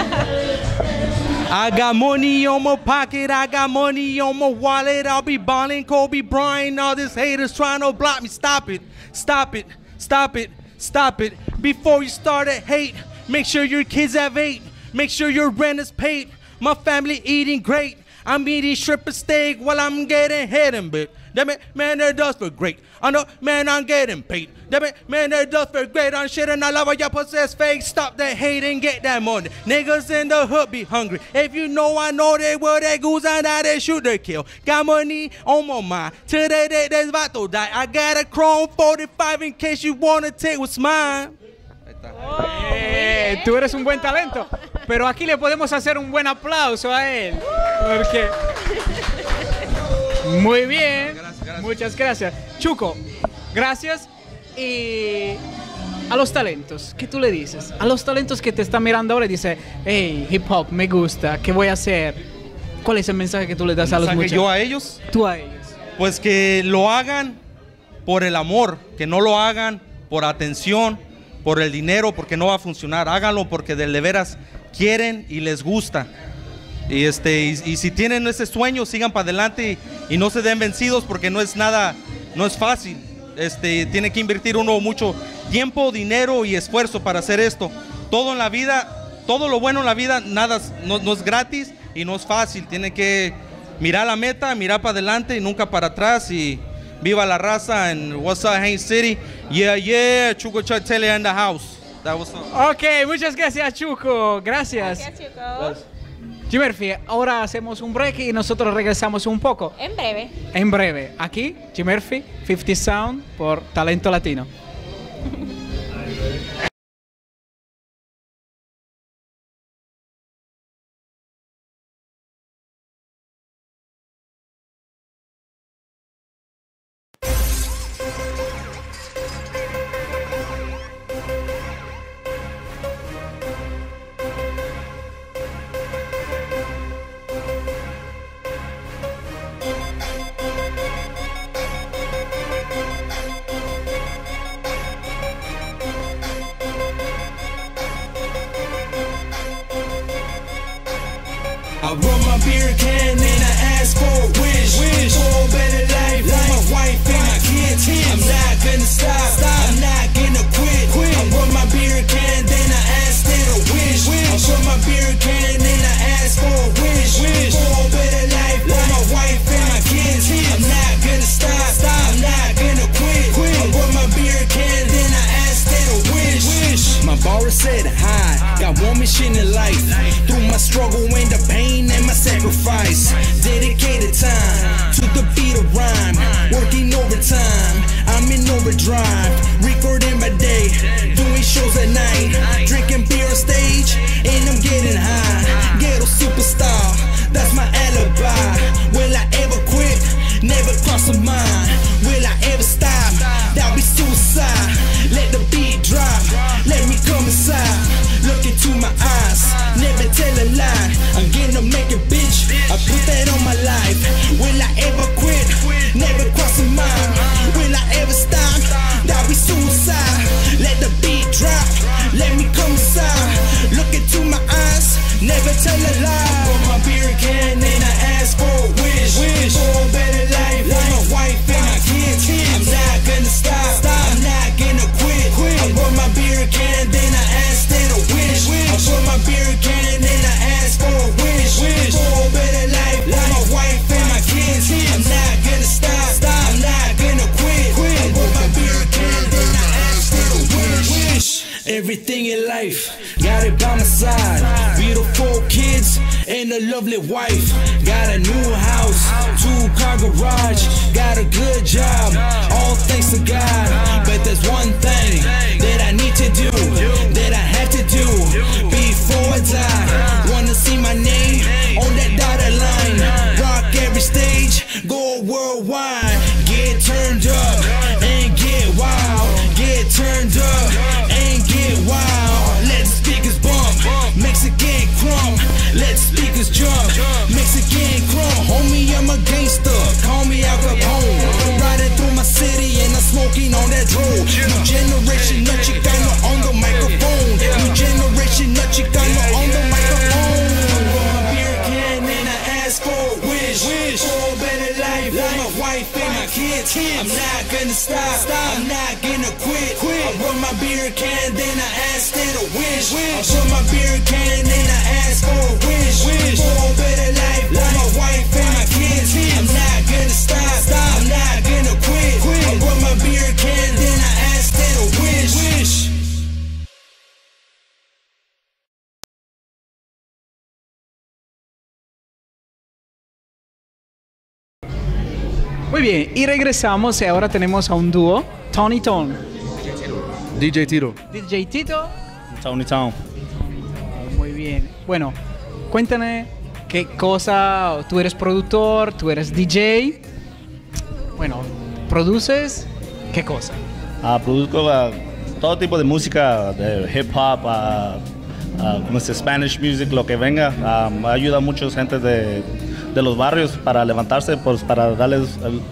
I got money on my pocket, I got money on my wallet. I'll be balling Kobe Bryant. All these haters trying to block me. Stop it, stop it, stop it, stop it. Before you start to hate, make sure your kids have ate. Make sure your rent is paid. My family eating great. I'm eating shrimp and steak while I'm getting hit, but Damn it, man, that does feel great. I know, man, I'm getting paid. Damn it, man, that does feel great. I'm shit and I love how y'all possess fake. Stop that hate and get that money. Niggas in the hood be hungry. If you know, I know they will, they goose and I they shoot, they kill. Got money on my mind. Today, they, they about to die. I got a Chrome forty-five in case you wanna take what's mine. Eh, tú eres un buen talento, pero aquí le podemos hacer un buen aplauso a él, porque muy bien, gracias, gracias. Muchas gracias, Chuco. Gracias. Y a los talentos, ¿qué tú le dices? A los talentos que te están mirando ahora y dice, hey, hip hop, me gusta, ¿qué voy a hacer? ¿Cuál es el mensaje que tú le das a los muchachos? ¿Yo a ellos? Tú a ellos. Pues que lo hagan por el amor, que no lo hagan por atención, por el dinero, porque no va a funcionar. Háganlo porque de veras quieren y les gusta. Y, este, y, y si tienen ese sueño, sigan para adelante y, y no se den vencidos porque no es nada, no es fácil. Este, tiene que invertir uno mucho tiempo, dinero y esfuerzo para hacer esto. Todo en la vida, todo lo bueno en la vida, nada, no, no es gratis y no es fácil. Tiene que mirar la meta, mirar para adelante y nunca para atrás. Y viva la raza and what's up, Haines City? Yeah, yeah, Chuco Chotele in the house. That was up. Ok, muchas gracias, Chuco. Gracias. Gracias, Chuco. G Murphy, ahora hacemos un break y nosotros regresamos un poco. En breve. En breve. Aquí, G Murphy, cincuenta Sound por Talento Latino. I run my beer can and I ask for a wish, wish for a better life for my wife and my kids. I'm not gonna stop, I'm not gonna quit. I run my beer can, then I ask that a wish. I run my beer can and I ask for a wish, wish for a better life for my wife and my kids. I'm not gonna stop, I'm not gonna quit. I run my beer can, then I ask that a wish. My bar is set high, got one mission in life. Through my struggle and the pain and my sacrifice, dedicated time to the beat of rhyme, working overtime, I'm in overdrive, recording my day, doing shows at night, drinking beer on stage, and I'm getting high. Ghetto superstar, that's my alibi. Will I ever quit? Never cross a mind. Will I ever stop? That'll be suicide. Let the beat drop, let me come inside. Look into my eyes, never tell a lie. I'm gonna make it, bitch, I put that on my life. Will I ever quit? Never cross a mind. Will I ever stop? That'll be suicide. Let the beat drop, let me come inside. Look into my eyes, never tell a lie. Put my beer can and I ask for a wish, wish for a better life for my wife and my kids. I'm not gonna stop, I'm not gonna quit. I run my beer can, then I ask that a wish. I run my beer can, then I ask for a wish, wish for a better life for my wife and my kids. I'm not gonna stop, I'm not gonna quit. I run my beer can, then I ask that a wish. Everything in life, got it by my side. Beautiful kids and a lovely wife. Got a new house, two-car garage. Got a good job, all thanks to God. But there's one thing that I need to do, that I have to do before I die. Wanna see my name on that dotted line. Rock every stage, go worldwide. Get turned up and get wild. Get turned up and get wild. Let the speakers bump, Mexican crump. Let the speakers jump, Mexican crump. Homie, I'm a gangster, call me Al Capone. Riding through my city and I'm smoking on that drone. New generation, no Chicano on the microphone. New generation, no Chicano on the microphone. I roll my beer can and I ask for a wish, wish for a better life for my wife and my kids. I'm not gonna stop, I'm not gonna quit. I roll my beer can, then I ask that a wish. I roll my beer can, then I ask for a wish, wish for a better life for my wife and my kids. I'm not gonna stop, I'm not Muy bien, y regresamos y ahora tenemos a un dúo, Tony Tone. D J Tito. D J Tito. Tony Tone. Muy bien. Bueno, cuéntame qué cosa, tú eres productor, tú eres D J. Bueno, ¿produces qué cosa? Uh, produzco uh, todo tipo de música, de hip hop, uh, uh, como es Spanish music, lo que venga. Um, ayuda a mucha gente de, de los barrios para levantarse, pues para darles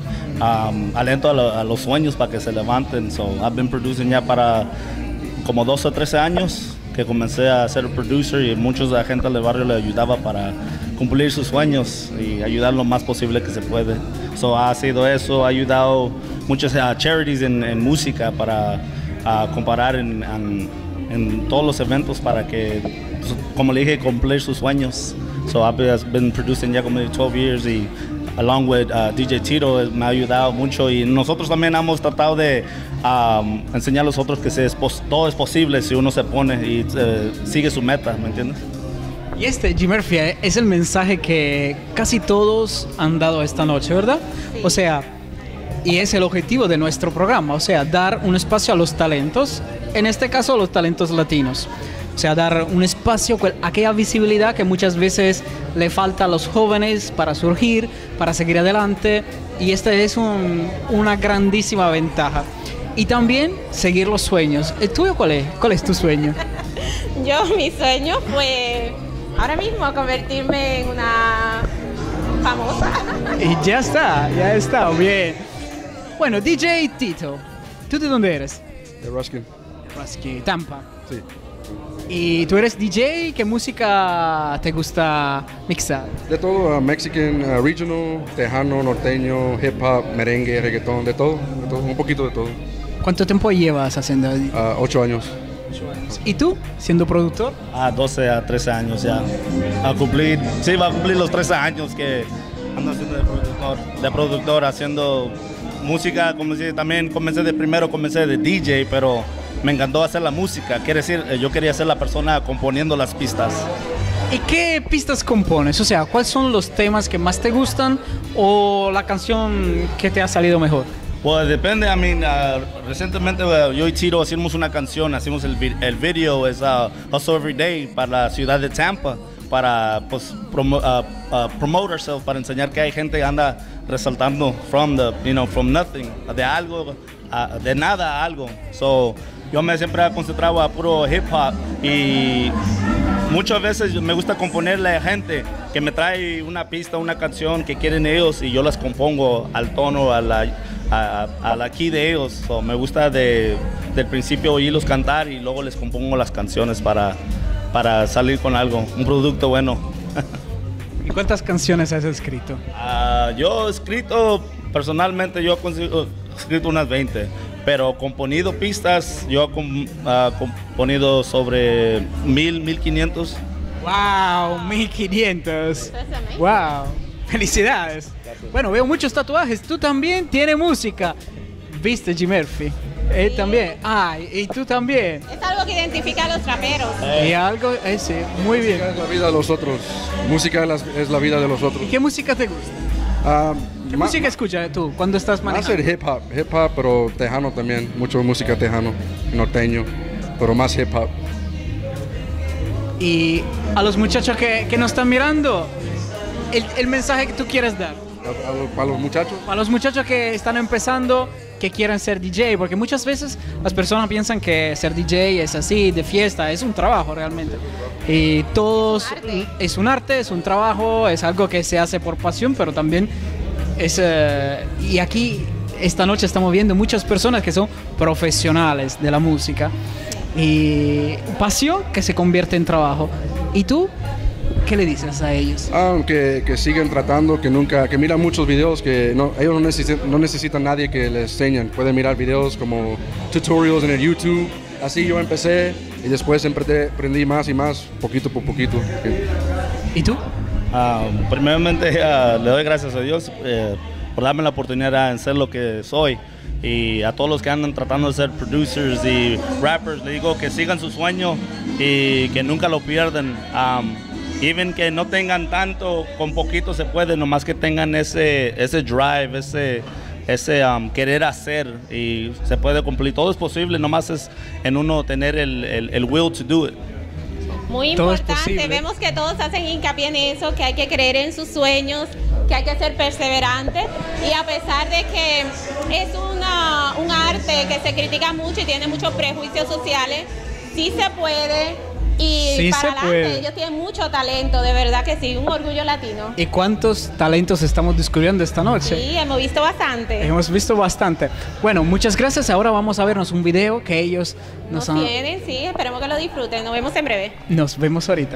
um, aliento a, lo, a los sueños para que se levanten. So I've been producing ya para como doce o trece años que comencé a ser producer y muchos de la gente del barrio le ayudaba para cumplir sus sueños y ayudar lo más posible que se puede. So ha sido eso, ha ayudado muchas uh, charities en, en música para uh, comparar en, en, en todos los eventos para que, como le dije, cumplir sus sueños. So I've been producing ya como twelve years y along with uh, D J Tito me ha ayudado mucho y nosotros también hemos tratado de um, enseñar a los otros que se es todo es posible si uno se pone y uh, sigue su meta, ¿me entiendes? Y este, G Murphy, es el mensaje que casi todos han dado esta noche, ¿verdad? Sí. O sea, y es el objetivo de nuestro programa, o sea, dar un espacio a los talentos, en este caso a los talentos latinos. O sea, dar un espacio, aquella visibilidad que muchas veces le falta a los jóvenes para surgir, para seguir adelante. Y esta es un, una grandísima ventaja. Y también seguir los sueños. ¿El tuyo cuál es? ¿Cuál es tu sueño? Yo, mi sueño fue ahora mismo convertirme en una famosa. Y ya está, ya está, bien. Bueno, D J Tito, ¿tú de dónde eres? De Ruskin. Ruskin, Tampa. Sí. ¿Y tú eres D J? ¿Qué música te gusta mixar? De todo, uh, Mexican, uh, regional, tejano, norteño, hip hop, merengue, reggaetón, de todo, de todo, un poquito de todo. ¿Cuánto tiempo llevas haciendo? Uh, ocho años. ¿Y tú, siendo productor? Ah, doce a trece años ya. A cumplir, sí, va a cumplir los trece años que ando haciendo de productor, de productor, haciendo música, como si también comencé de primero, comencé de D J, pero me encantó hacer la música. Quiere decir, yo quería ser la persona componiendo las pistas. ¿Y qué pistas compones? O sea, ¿cuáles son los temas que más te gustan o la canción que te ha salido mejor? Pues depende, I mean, uh, recientemente uh, yo y Tito hicimos una canción, hicimos el, vi el video, es uh, Hustle Every Day para la ciudad de Tampa, para pues, promo uh, uh, promote ourselves, para enseñar que hay gente que anda resaltando from, the, you know, from nothing, de algo, uh, de nada a algo. So, yo me siempre he concentrado a puro hip hop y muchas veces me gusta componerle a gente que me trae una pista, una canción que quieren ellos y yo las compongo al tono, a la, a, a la key de ellos. So, me gusta de, del principio oírlos cantar y luego les compongo las canciones para, para salir con algo, un producto bueno. ¿Y cuántas canciones has escrito? Uh, yo he escrito, personalmente yo he escrito unas veinte. Pero componido pistas, yo he com, uh, componido sobre mil, mil quinientos. ¡Wow! mil quinientos. ¡Wow! ¡Felicidades! Bueno, veo muchos tatuajes. Tú también tienes música. ¿Viste, G Murphy? Él sí. También. Ah, y tú también. Es algo que identifica a los traperos. Eh. Y algo, ese, muy bien. Música es la vida de los otros. Música es la, es la vida de los otros. ¿Y qué música te gusta? Uh, ¿Qué música escuchas tú cuando estás manejando? Más el hip hop, hip hop, pero tejano también, mucho música tejano, norteño, pero más hip hop. Y a los muchachos que, que nos están mirando, el, el mensaje que tú quieres dar. ¿Para los muchachos? Para los muchachos que están empezando, que quieren ser D J, porque muchas veces las personas piensan que ser D J es así, de fiesta, es un trabajo realmente. Y todos, es un arte, es un trabajo, es algo que se hace por pasión, pero también es... Uh, y aquí, esta noche estamos viendo muchas personas que son profesionales de la música. Y pasión que se convierte en trabajo. ¿Y tú? ¿Qué le dices a ellos? Ah, que, que sigan tratando, que nunca, que miran muchos videos, que no, ellos no necesitan, no necesitan nadie que les enseñen. Pueden mirar videos como tutorials en el YouTube. Así yo empecé y después aprendí más y más, poquito por poquito. ¿Y tú? Uh, primeramente uh, le doy gracias a Dios eh, por darme la oportunidad de ser lo que soy. Y a todos los que andan tratando de ser producers y rappers, le digo que sigan su sueño y que nunca lo pierdan. Um, even que no tengan tanto, con poquito se puede, nomás que tengan ese, ese drive, ese, ese um, querer hacer, y se puede cumplir. Todo es posible, nomás es en uno tener el, el, el will to do it. Muy Todo es importante, posible. vemos que todos hacen hincapié en eso, que hay que creer en sus sueños, que hay que ser perseverante, y a pesar de que es una, un arte que se critica mucho y tiene muchos prejuicios sociales, sí se puede, y Sí para se adelante, puede. ellos tienen mucho talento, de verdad que sí, un orgullo latino. ¿Y cuántos talentos estamos descubriendo esta noche? Sí, hemos visto bastante. Hemos visto bastante. Bueno, muchas gracias. Ahora vamos a vernos un video que ellos nos Nos han... tienen, sí, esperemos que lo disfruten. Nos vemos en breve. Nos vemos ahorita.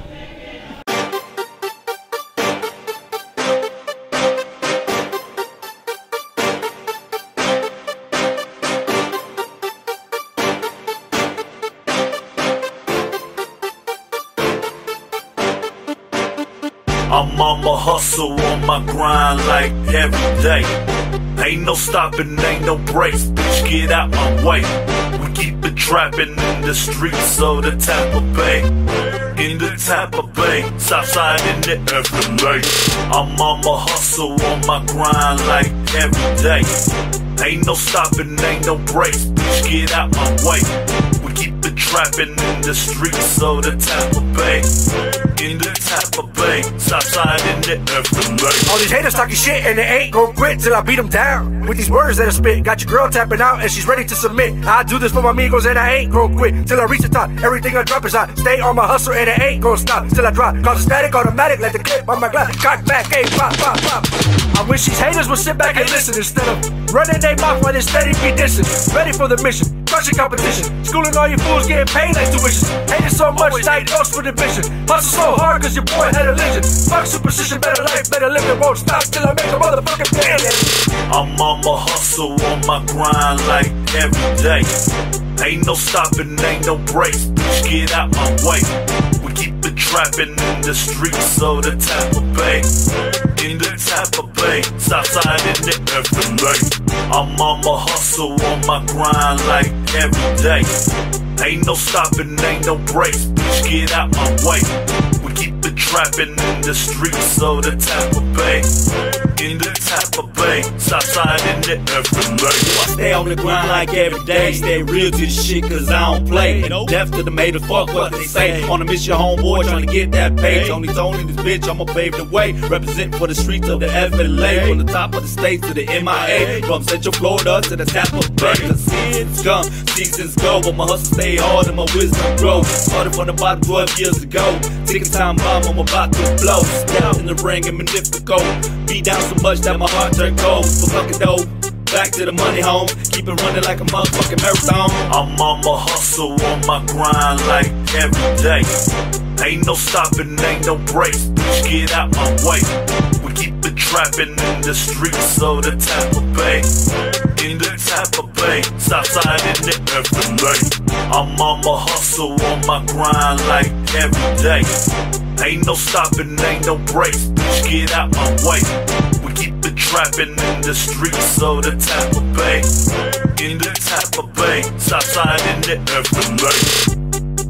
I'm on my hustle, on my grind like every day. Ain't no stopping, ain't no breaks, bitch, get out my way. We keep it trapping in the streets of the Tampa Bay. In the Tampa Bay, Southside in the F L A. I'm on my hustle, on my grind like every day. Ain't no stopping, ain't no breaks, bitch, get out my way. We keep it trapping in the streets of the Tampa Bay. In the Tampa Bay, Southside in the F L A. All these haters talking shit and they ain't gon' quit till I beat them down. With these words that I spit, got your girl tapping out and she's ready to submit. I do this for my amigos and I ain't gon' quit till I reach the top. Everything I drop is hot. Stay on my hustle and it ain't gon' stop till I drop. Cause it's static, automatic, let the clip on my glass. Cock back, hey, pop, pop, pop. I wish these haters would sit back and listen instead of running their mouth while they steady be dissing. Ready for the mission, crushing competition. Schooling all you fools getting paid like tuition. Hating so much, diagnosed with ambition. Hustle so hard cause your boy had a legend. Fuck superstition, better life, better live. It won't stop till I make a motherfucking billion. I'm on my hustle, on my grind like every day. Ain't no stopping, ain't no breaks, bitch, get out my way. We keep it trapping in the streets of the Tampa Bay. In the Tampa Bay, Southside in the F L A. I'm on my hustle, on my grind like every day. Ain't no stopping, ain't no breaks, bitch, get out my way. We keep it trapping in the streets of the Tampa Bay. In the Tampa Bay, Southside in the F L A. I stay on the grind like every day. Stay real to the shit cause I don't play. Death to the made of fuck what they say. Wanna miss your homeboy trying to get that pay. Tony Tony this bitch, I'ma pave the way. Represent for the streets of the F L A. From the top of the state to the M I A. From Central Florida to the Tampa Bay. The seasons come, seasons go. But my hustle stay hard and my wisdom grow. Started from the bottom twelve years ago. Ticking time bomb, I'm about to blow. Get out in the ring and magnifico. Beat down so much that my heart turned cold. For fucking dope. Back to the money home, keep it running like a motherfucking marathon. I'm on my hustle, on my grind like every day. Ain't no stopping, ain't no breaks, bitch, get out my way. We keep it trapping in the streets of the Tampa Bay. In the Tampa Bay, Southside in the F L A. I'm on my hustle, on my grind like every day. Ain't no stopping, ain't no breaks, bitch, get out my way. We keep it trapping in the streets of the Tampa Bay. In the Tampa Bay, Southside in the F L A.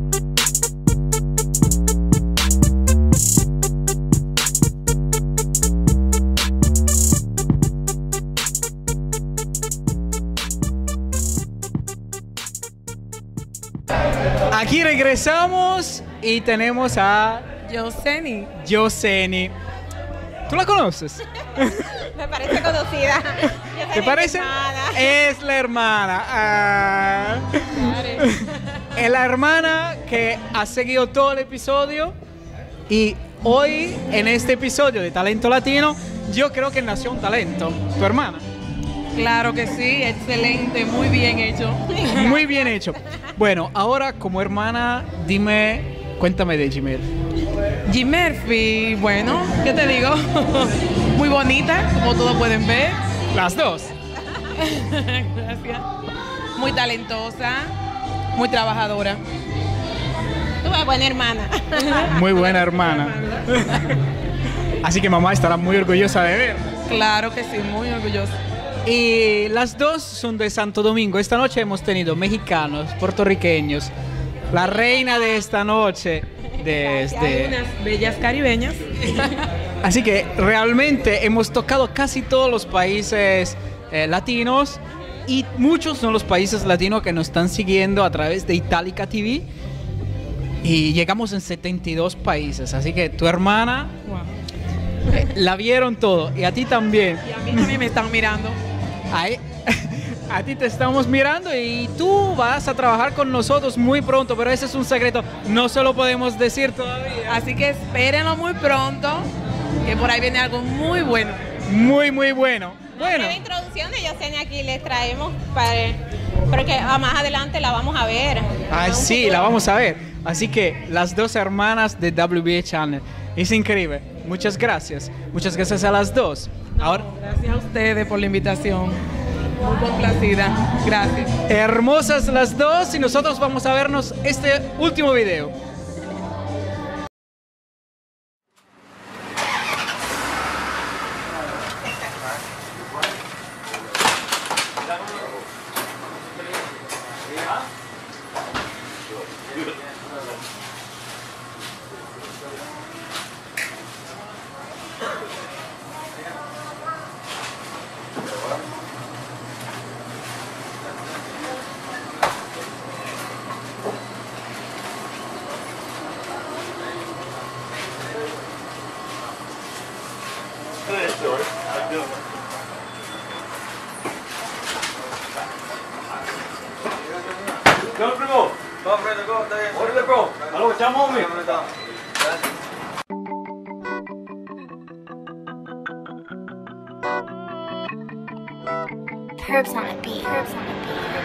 Aquí regresamos y tenemos a Yoseni. Yoseni. ¿Tú la conoces? Me parece conocida. ¿Te parece? Es la hermana. Ah. Es la hermana que ha seguido todo el episodio y hoy en este episodio de Talento Latino yo creo que nació un talento. ¿Tu hermana? Claro que sí, excelente, muy bien hecho. Muy bien hecho. Bueno, ahora como hermana, dime, cuéntame de Jimel. Jimmerfi, bueno, ¿qué te digo? Muy bonita, como todos pueden ver. Las dos. Gracias. Muy talentosa, muy trabajadora. Tú eres buena hermana. Muy buena hermana. Así que mamá estará muy orgullosa de ver. Claro que sí, muy orgullosa. Y las dos son de Santo Domingo. Esta noche hemos tenido mexicanos, puertorriqueños. La reina de esta noche desde... Hay unas bellas caribeñas. Así que realmente hemos tocado casi todos los países eh, latinos y muchos son los países latinos que nos están siguiendo a través de Itálica T V y llegamos en setenta y dos países, así que tu hermana wow. eh, la vieron todo y a ti también. Y a mí también me están mirando. Ahí, a ti te estamos mirando y tú vas a trabajar con nosotros muy pronto, pero ese es un secreto, no se lo podemos decir todavía. Así que espérenlo muy pronto, que por ahí viene algo muy bueno. Muy, muy bueno. Bueno. La introducción de Yesenia aquí les traemos para, porque más adelante la vamos a ver. Ah, sí, futuro. La vamos a ver. Así que las dos hermanas de W B A Channel. Es increíble. Muchas gracias. Muchas gracias a las dos. No, Ahora, gracias a ustedes por la invitación. Muy complacida. Gracias. Hermosas las dos y nosotros vamos a vernos este último video. Go, primo. Go, Fred, go. Órale, bro. Algo, llamo, hombre. Herbs on a beat. Herbs on a beat.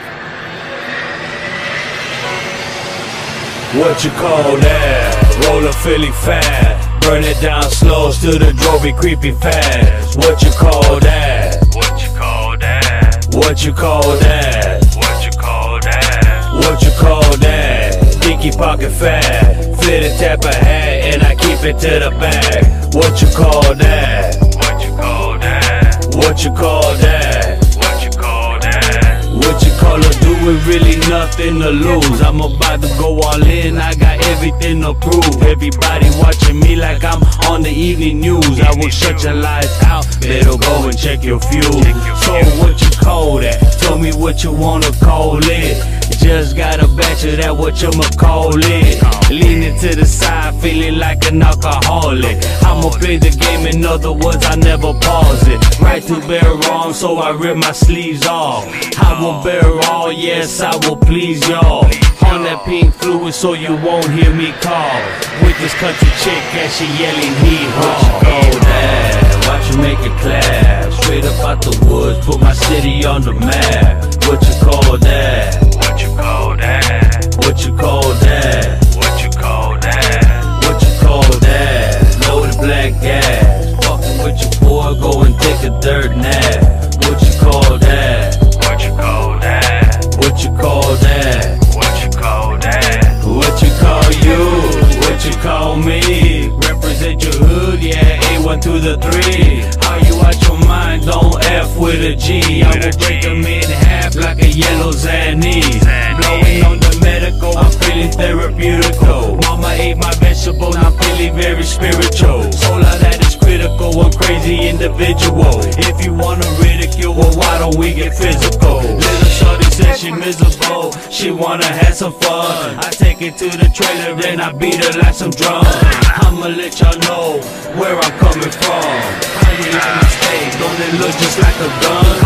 What you call that? Roll a Philly fast. Burn it down slow, still the Drovey creepy fast. What you call that? What you call that? What you call that? What you call that? What you call that? Dinky pocket fat. Fit a tap a hat and I keep it to the back. What you call that? What you call that? What you call that? What you call that? What you call her doing really nothing to lose. I'm about to go all in, I got everything to prove. Everybody watching me like I'm on the evening news. I will shut your lights out, better go and check your fuse. So what you call that? Tell me what you wanna call it. Just got a batch of that, what you ma call it. Leaning to the side, feeling like an alcoholic. I'ma play the game, in other words, I never pause it. Right to bear wrong, so I rip my sleeves off. I will bear all, yes, I will please y'all. On that pink fluid, so you won't hear me call. With this country chick, and she yelling hee-haw. Go that, watch you make it clap. Straight up out the woods, put my city on the map. What you call that? What you call that? What you call that? What you call that? What you call that? Loaded black gas. Fucking with your boy, go and take a dirt nap. What you call that? What you call that? What you call that? What you call that? What you call you? What you call me? Represent your hood, yeah, A one to the three. How you out your mind? Don't F with a G. I will break them in half like a yellow Xannies. Blowing on the medical, I'm feeling therapeutical. Mama ate my vegetables, I'm feeling very spiritual. Soul out that is critical, a crazy individual. If you wanna ridicule, well why don't we get physical? Little shorty said she miserable, she wanna have some fun. I take it to the trailer, then I beat her like some drums. I'ma let y'all know where I'm coming from. How you like my stage? Don't it look just like a gun?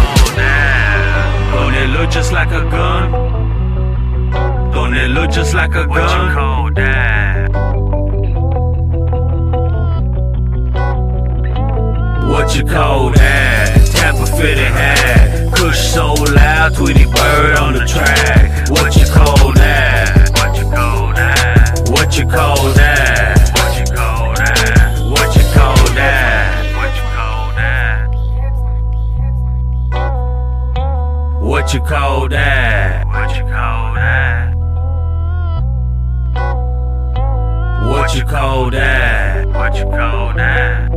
Don't it look just like a gun? Don't it look just like a gun? What you call that? What you call that? Tap a fitted hat. Kush so loud, Tweety Bird on the track. What you call that? What you call that? What you call that? What you call that? What you call that? What you call that? What you call that? What you call that? What you call that? What you call that?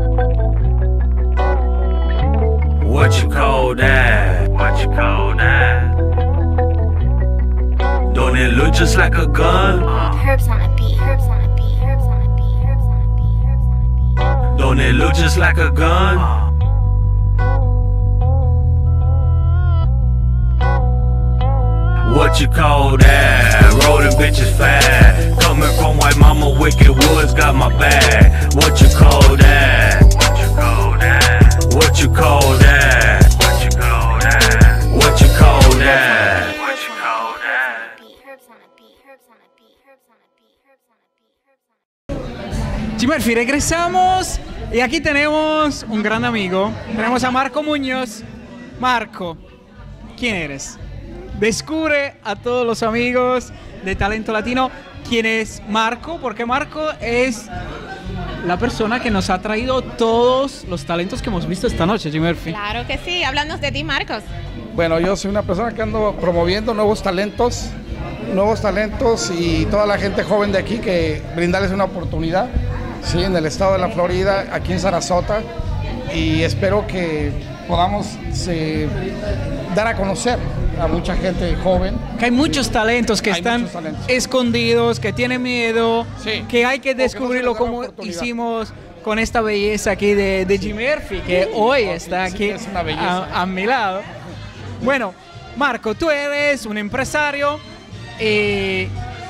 What you call that? What you call that? Don't it look just like a gun? Herbs on a beat. Herbs on a beat. it look just like a gun. What you call that? Rolling bitches fat. Coming from white mama, wicked woods got my bag. What you call that? What you call that? What you call that? What you call that? What you call that? What you call that? G Murphy, regresamos y aquí tenemos un gran amigo. Tenemos a Marco Muñoz. Marco, ¿quién eres? Descubre a todos los amigos de Talento Latino quién es Marco, porque Marco es la persona que nos ha traído todos los talentos que hemos visto esta noche, G Murphy. Claro que sí, háblanos de ti, Marcos. Bueno, yo soy una persona que ando promoviendo nuevos talentos, nuevos talentos y toda la gente joven de aquí que brindarles una oportunidad, sí, en el estado de la Florida, aquí en Sarasota, y espero que podamos eh, dar a conocer a mucha gente joven. Que hay muchos talentos que hay están talentos. escondidos, que tienen miedo, sí, que hay que descubrirlo no como hicimos con esta belleza aquí de, de G Murphy, que hoy está aquí sí, a, a mi lado. Bueno, Marco, tú eres un empresario, eh,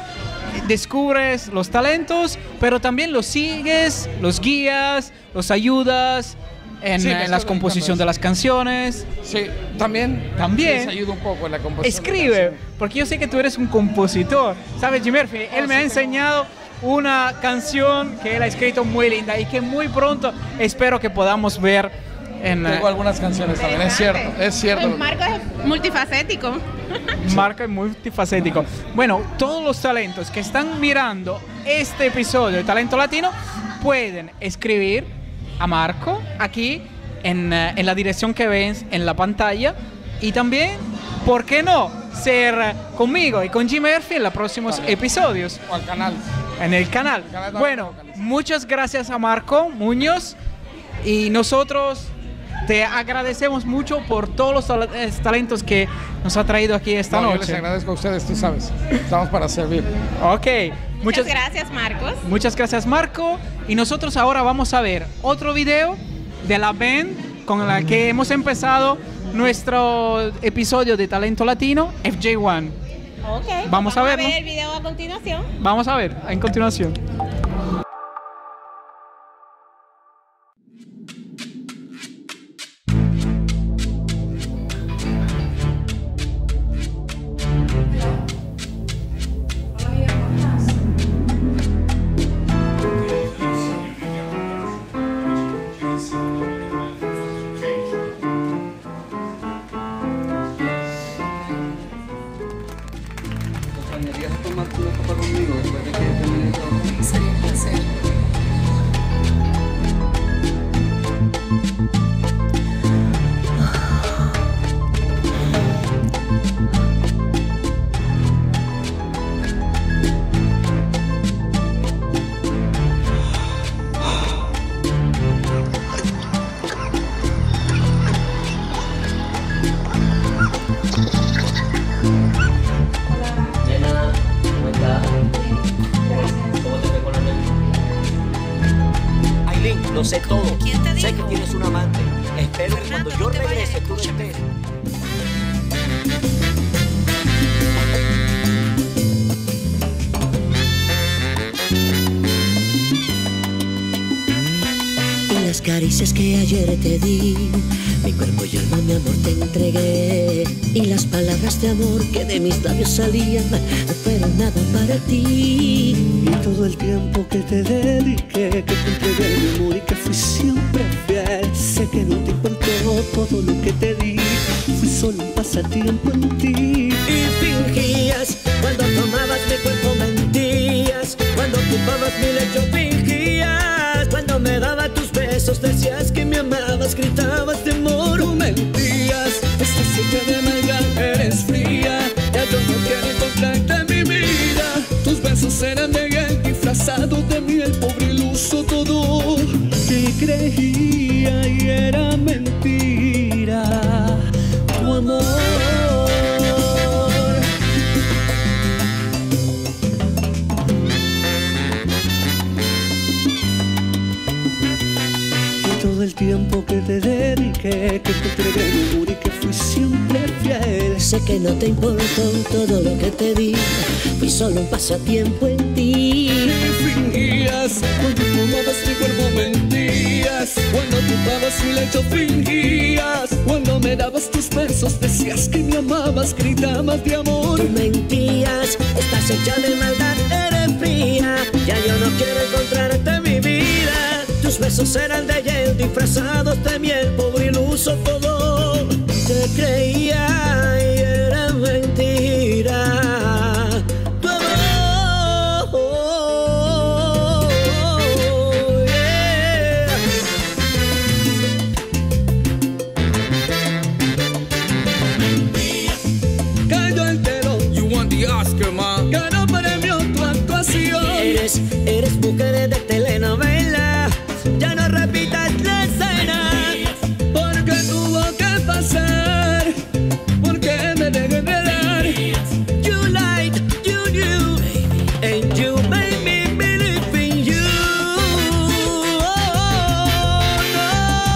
descubres los talentos, pero también los sigues, los guías, los ayudas en, sí, en la composición de las canciones. Sí, también. También. Les ayuda un poco en la composición. Escribe, porque yo sé que tú eres un compositor. ¿Sabes, G Murphy? Él oh, me sí, ha enseñado una canción que él ha escrito muy linda y que muy pronto espero que podamos ver en... Tengo algunas canciones también, es cierto, es cierto. Pues Marco es multifacético. Marco es multifacético. Bueno, todos los talentos que están mirando este episodio de Talento Latino pueden escribir a Marco aquí en, uh, en la dirección que ven en la pantalla, y también, ¿por qué no?, ser uh, conmigo y con G Murphy en los próximos También. episodios. O al canal. En el canal. El canal bueno, muchas gracias a Marco Muñoz, y nosotros te agradecemos mucho por todos los tal talentos que nos ha traído aquí esta no, noche. Yo les agradezco a ustedes, tú sabes. Estamos para servir. Ok. Muchas, muchas gracias, Marcos. Muchas gracias, Marco. Y nosotros ahora vamos a ver otro video de la band con la que hemos empezado nuestro episodio de Talento Latino, F J one. Ok. Vamos, vamos a verlo. a ver el video a continuación. Vamos a ver en continuación. Sería un placer. Lo sé todo. Sé que tienes un amante. Espero que cuando yo regrese tú no estés. Y las caricias que ayer te di, mi cuerpo y alma, mi amor, te entregué. Y las palabras de amor que de mis labios salían no fueron nada para ti. Y todo el tiempo que te dediqué, que te entregué mi amor y que fui siempre fiel. Sé que no te importó todo lo que te di, fui solo un pasatiempo en ti. Y fingías, cuando tomabas mi cuerpo mentías, cuando ocupabas mi lecho fingías, cuando me daba tus besos decías que me amabas, gritabas de amor. Tú mentías, estás hecha de maldad, eres fría, ya yo no quiero encontrarte en mi vida. Tus besos eran de gel, disfrazados de miel, pobre iluso todo que creía y era mentira. Tu amor. el tiempo que te dediqué, que te entregué mi amor y que fui siempre fiel. Sé que no te importó todo lo que te di, fui solo un pasatiempo en ti. Fingías, cuando tomabas mi cuerpo mentías, cuando ocupabas mi lecho fingías, cuando me dabas tus besos decías que me amabas, gritabas de amor. Tú mentías, estás hecha de maldad, eres fría, ya yo no quiero encontrarte en mi vida. Tus besos eran de hiel disfrazados de miel, pobre iluso todo te creía y era mentira. Tu amor, yeah. Cayó entero. You won the Oscar, ma. Ganó premio tu actuación. Eres, eres mujer de telenovela, ya no repitas la escena. Porque tuvo que pasar, porque me dejé enredar. You lied, you knew, and you made me believe in you. Oh, no.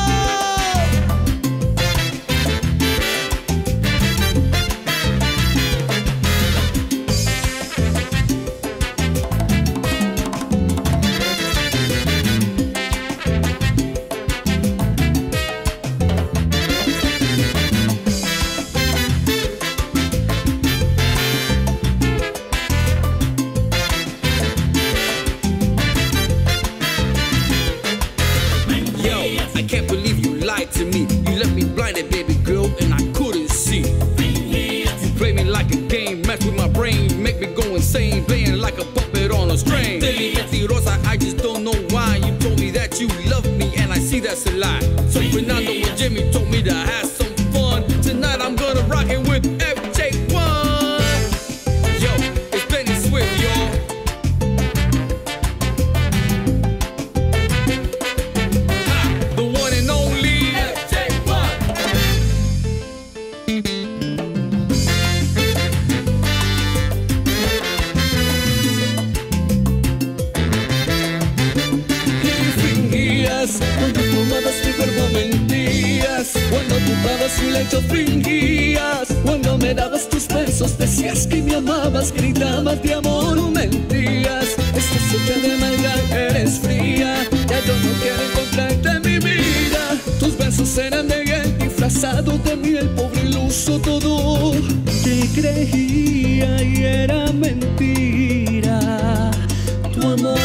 Yo, I can't believe you lied to me. You left me blinded, baby girl, and I couldn't see. You play me like a game, mess with my brain, make me go insane, playing like a puppet on a string. Tell me mentirosa, I just don't know why. You told me that you love me, and I see that's a lie. So Fernando and Jimmy told me to have some fun. Tonight I'm gonna rock it with F J one. Yo, it's Benny Swift, y'all. The one and only F J one. Fingías, cuando tomabas mi cuerpo mentías, cuando ocupabas mi lecho fingías, cuando me dabas tus besos decías que me amabas, gritabas de amor. Tú mentías, estás hecha de maldad, eres fría, ya yo no quiero encontrarte en mi vida. Tus besos eran de hiel disfrazados de miel, pobre iluso todo te creía y era mentira. Tu amor.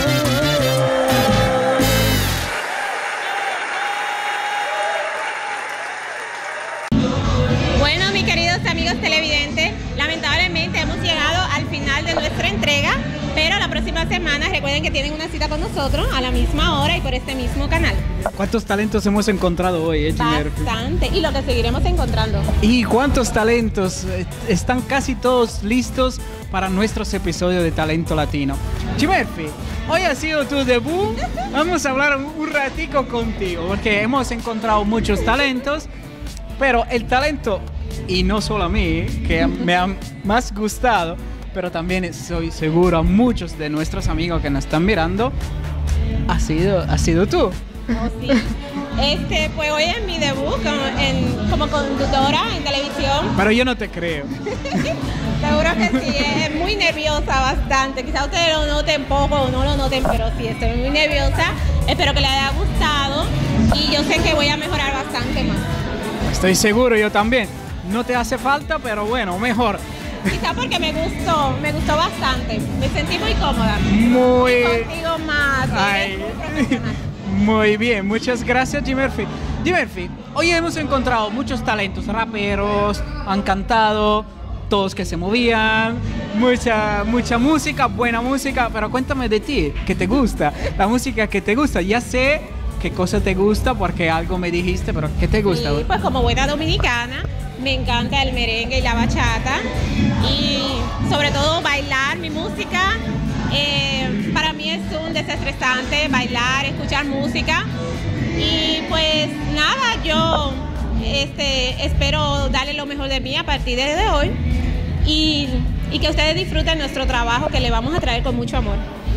Bueno, mis queridos amigos televidentes, lamentablemente hemos llegado al final de nuestra entrega, pero la próxima semana recuerden que tienen una cita con nosotros a la misma hora y por este mismo canal. ¿Cuántos talentos hemos encontrado hoy, eh, Jimmy? Bastante, y lo que seguiremos encontrando. ¿Y cuántos talentos? Eh, Están casi todos listos para nuestros episodios de Talento Latino. Chimerfi, hoy ha sido tu debut. Vamos a hablar un, un ratico contigo, porque hemos encontrado muchos talentos, pero el talento, y no solo a mí, que me ha más gustado, pero también soy seguro a muchos de nuestros amigos que nos están mirando, ha sido, ha sido tú. Oh, sí. Este, pues hoy es mi debut como, en, como conductora en televisión. Pero yo no te creo. Seguro que sí, es, es muy nerviosa bastante. Quizá ustedes lo noten poco o no lo noten, pero sí, estoy muy nerviosa. Espero que les haya gustado y yo sé que voy a mejorar bastante más. Estoy seguro, yo también. No te hace falta, pero bueno, mejor. Quizá porque me gustó, me gustó bastante. Me sentí muy cómoda. Muy... Y contigo más. Ay. Muy bien, muchas gracias, Jimerfi. Jimerfi, hoy hemos encontrado muchos talentos, raperos, han cantado, todos que se movían, mucha, mucha música, buena música, pero cuéntame de ti, ¿qué te gusta? La música que te gusta, ya sé qué cosa te gusta porque algo me dijiste, pero ¿qué te gusta? Sí, pues como buena dominicana, me encanta el merengue y la bachata y sobre todo bailar mi música. Eh, para mí es un desestresante bailar, escuchar música y pues nada, yo este, espero darle lo mejor de mí a partir de hoy y, y que ustedes disfruten nuestro trabajo que le vamos a traer con mucho amor.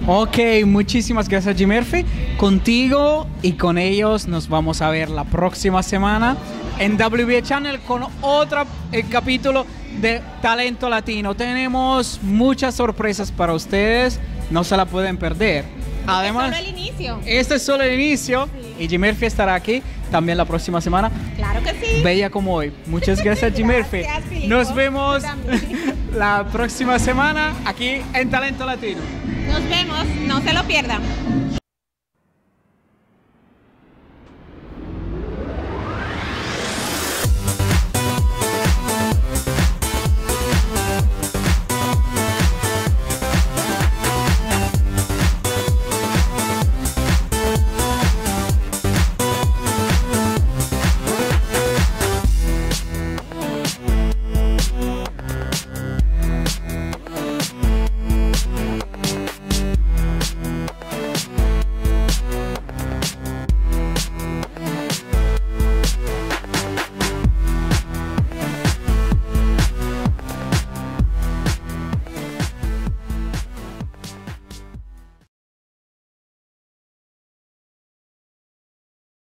Ok, muchísimas gracias, G Murphy. Contigo y con ellos nos vamos a ver la próxima semana en W B A Channel con otro eh, capítulo de Talento Latino. Tenemos muchas sorpresas para ustedes, no se la pueden perder. Además, este es solo el inicio. Este es solo el inicio sí. Y G Murphy estará aquí también la próxima semana. Claro que sí. Bella como hoy. Muchas gracias, G Murphy. Nos vemos la próxima semana aquí en Talento Latino. Nos vemos, no se lo pierdan.